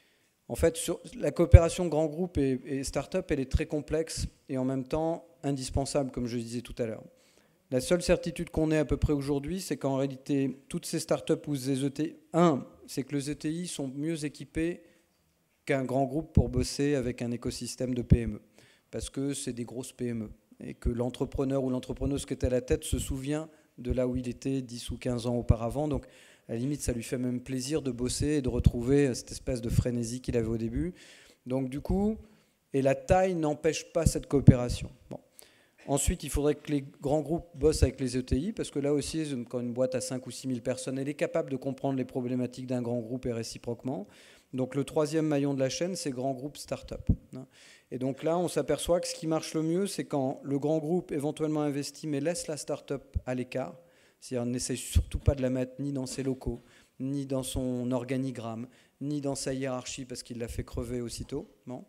En fait, sur la coopération grand groupe et, et start-up, elle est très complexe et en même temps indispensable, comme je le disais tout à l'heure. La seule certitude qu'on ait à peu près aujourd'hui, c'est qu'en réalité, toutes ces start-up ou ces E T I, un, c'est que les E T I sont mieux équipés qu'un grand groupe pour bosser avec un écosystème de P M E, parce que c'est des grosses P M E, et que l'entrepreneur ou l'entrepreneuse qui est à la tête se souvient de là où il était dix ou quinze ans auparavant. Donc, à la limite, ça lui fait même plaisir de bosser et de retrouver cette espèce de frénésie qu'il avait au début. Donc, du coup, et la taille n'empêche pas cette coopération. Bon. Ensuite, il faudrait que les grands groupes bossent avec les E T I, parce que là aussi, quand une boîte a cinq ou six mille personnes, elle est capable de comprendre les problématiques d'un grand groupe et réciproquement. Donc, le troisième maillon de la chaîne, c'est grand groupe start-up. Et donc là, on s'aperçoit que ce qui marche le mieux, c'est quand le grand groupe éventuellement investit, mais laisse la start-up à l'écart. C'est-à-dire, on n'essaie surtout pas de la mettre ni dans ses locaux, ni dans son organigramme, ni dans sa hiérarchie, parce qu'il l'a fait crever aussitôt. Bon.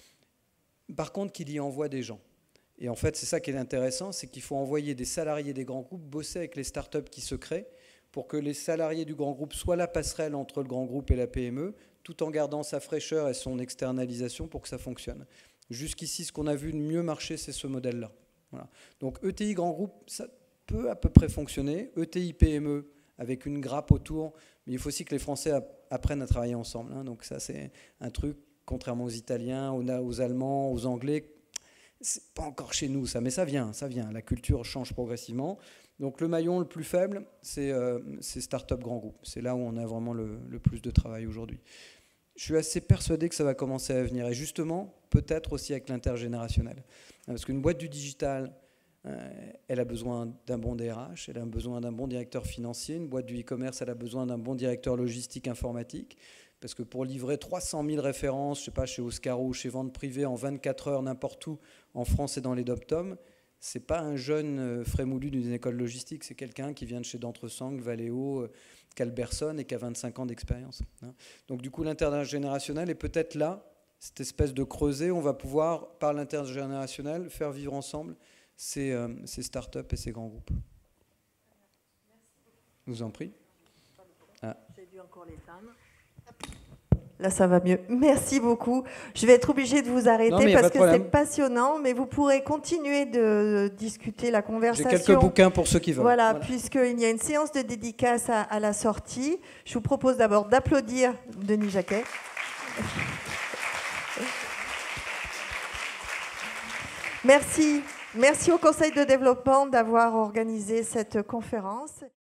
Par contre, qu'il y envoie des gens. Et en fait, c'est ça qui est intéressant, c'est qu'il faut envoyer des salariés des grands groupes bosser avec les startups qui se créent pour que les salariés du grand groupe soient la passerelle entre le grand groupe et la P M E, tout en gardant sa fraîcheur et son externalisation pour que ça fonctionne. Jusqu'ici, ce qu'on a vu de mieux marcher, c'est ce modèle-là. Voilà. Donc E T I grand groupe, ça peut à peu près fonctionner. E T I P M E, avec une grappe autour, mais il faut aussi que les Français apprennent à travailler ensemble. Hein. Donc ça, c'est un truc, contrairement aux Italiens, aux, aux Allemands, aux Anglais, c'est pas encore chez nous, ça, mais ça vient, ça vient. La culture change progressivement. Donc le maillon le plus faible, c'est euh, start-up grand groupe. C'est là où on a vraiment le, le plus de travail aujourd'hui. Je suis assez persuadé que ça va commencer à venir. Et justement, peut-être aussi avec l'intergénérationnel. Parce qu'une boîte du digital, euh, elle a besoin d'un bon D R H, elle a besoin d'un bon directeur financier. Une boîte du e-commerce, elle a besoin d'un bon directeur logistique informatique. Parce que pour livrer trois cent mille références, je sais pas, chez Oscaro ou chez Vente Privée, en vingt-quatre heures, n'importe où, en France et dans les dom-toms, c'est pas un jeune frémoulu d'une école logistique, c'est quelqu'un qui vient de chez D'Entresangles, Valeo, Calberson et qui a vingt-cinq ans d'expérience. Donc du coup, l'intergénérationnel est peut-être là, cette espèce de creuset, on va pouvoir, par l'intergénérationnel, faire vivre ensemble ces, euh, ces startups et ces grands groupes. Je vous en prie. Ah. J'ai vu encore les femmes. Là, ça va mieux. Merci beaucoup. Je vais être obligée de vous arrêter non, parce que c'est passionnant, mais vous pourrez continuer de discuter la conversation. J'ai quelques bouquins pour ceux qui veulent. Voilà, voilà. Puisqu'il y a une séance de dédicace à, à la sortie. Je vous propose d'abord d'applaudir Denis Jacquet. Merci. Merci au Conseil de développement d'avoir organisé cette conférence.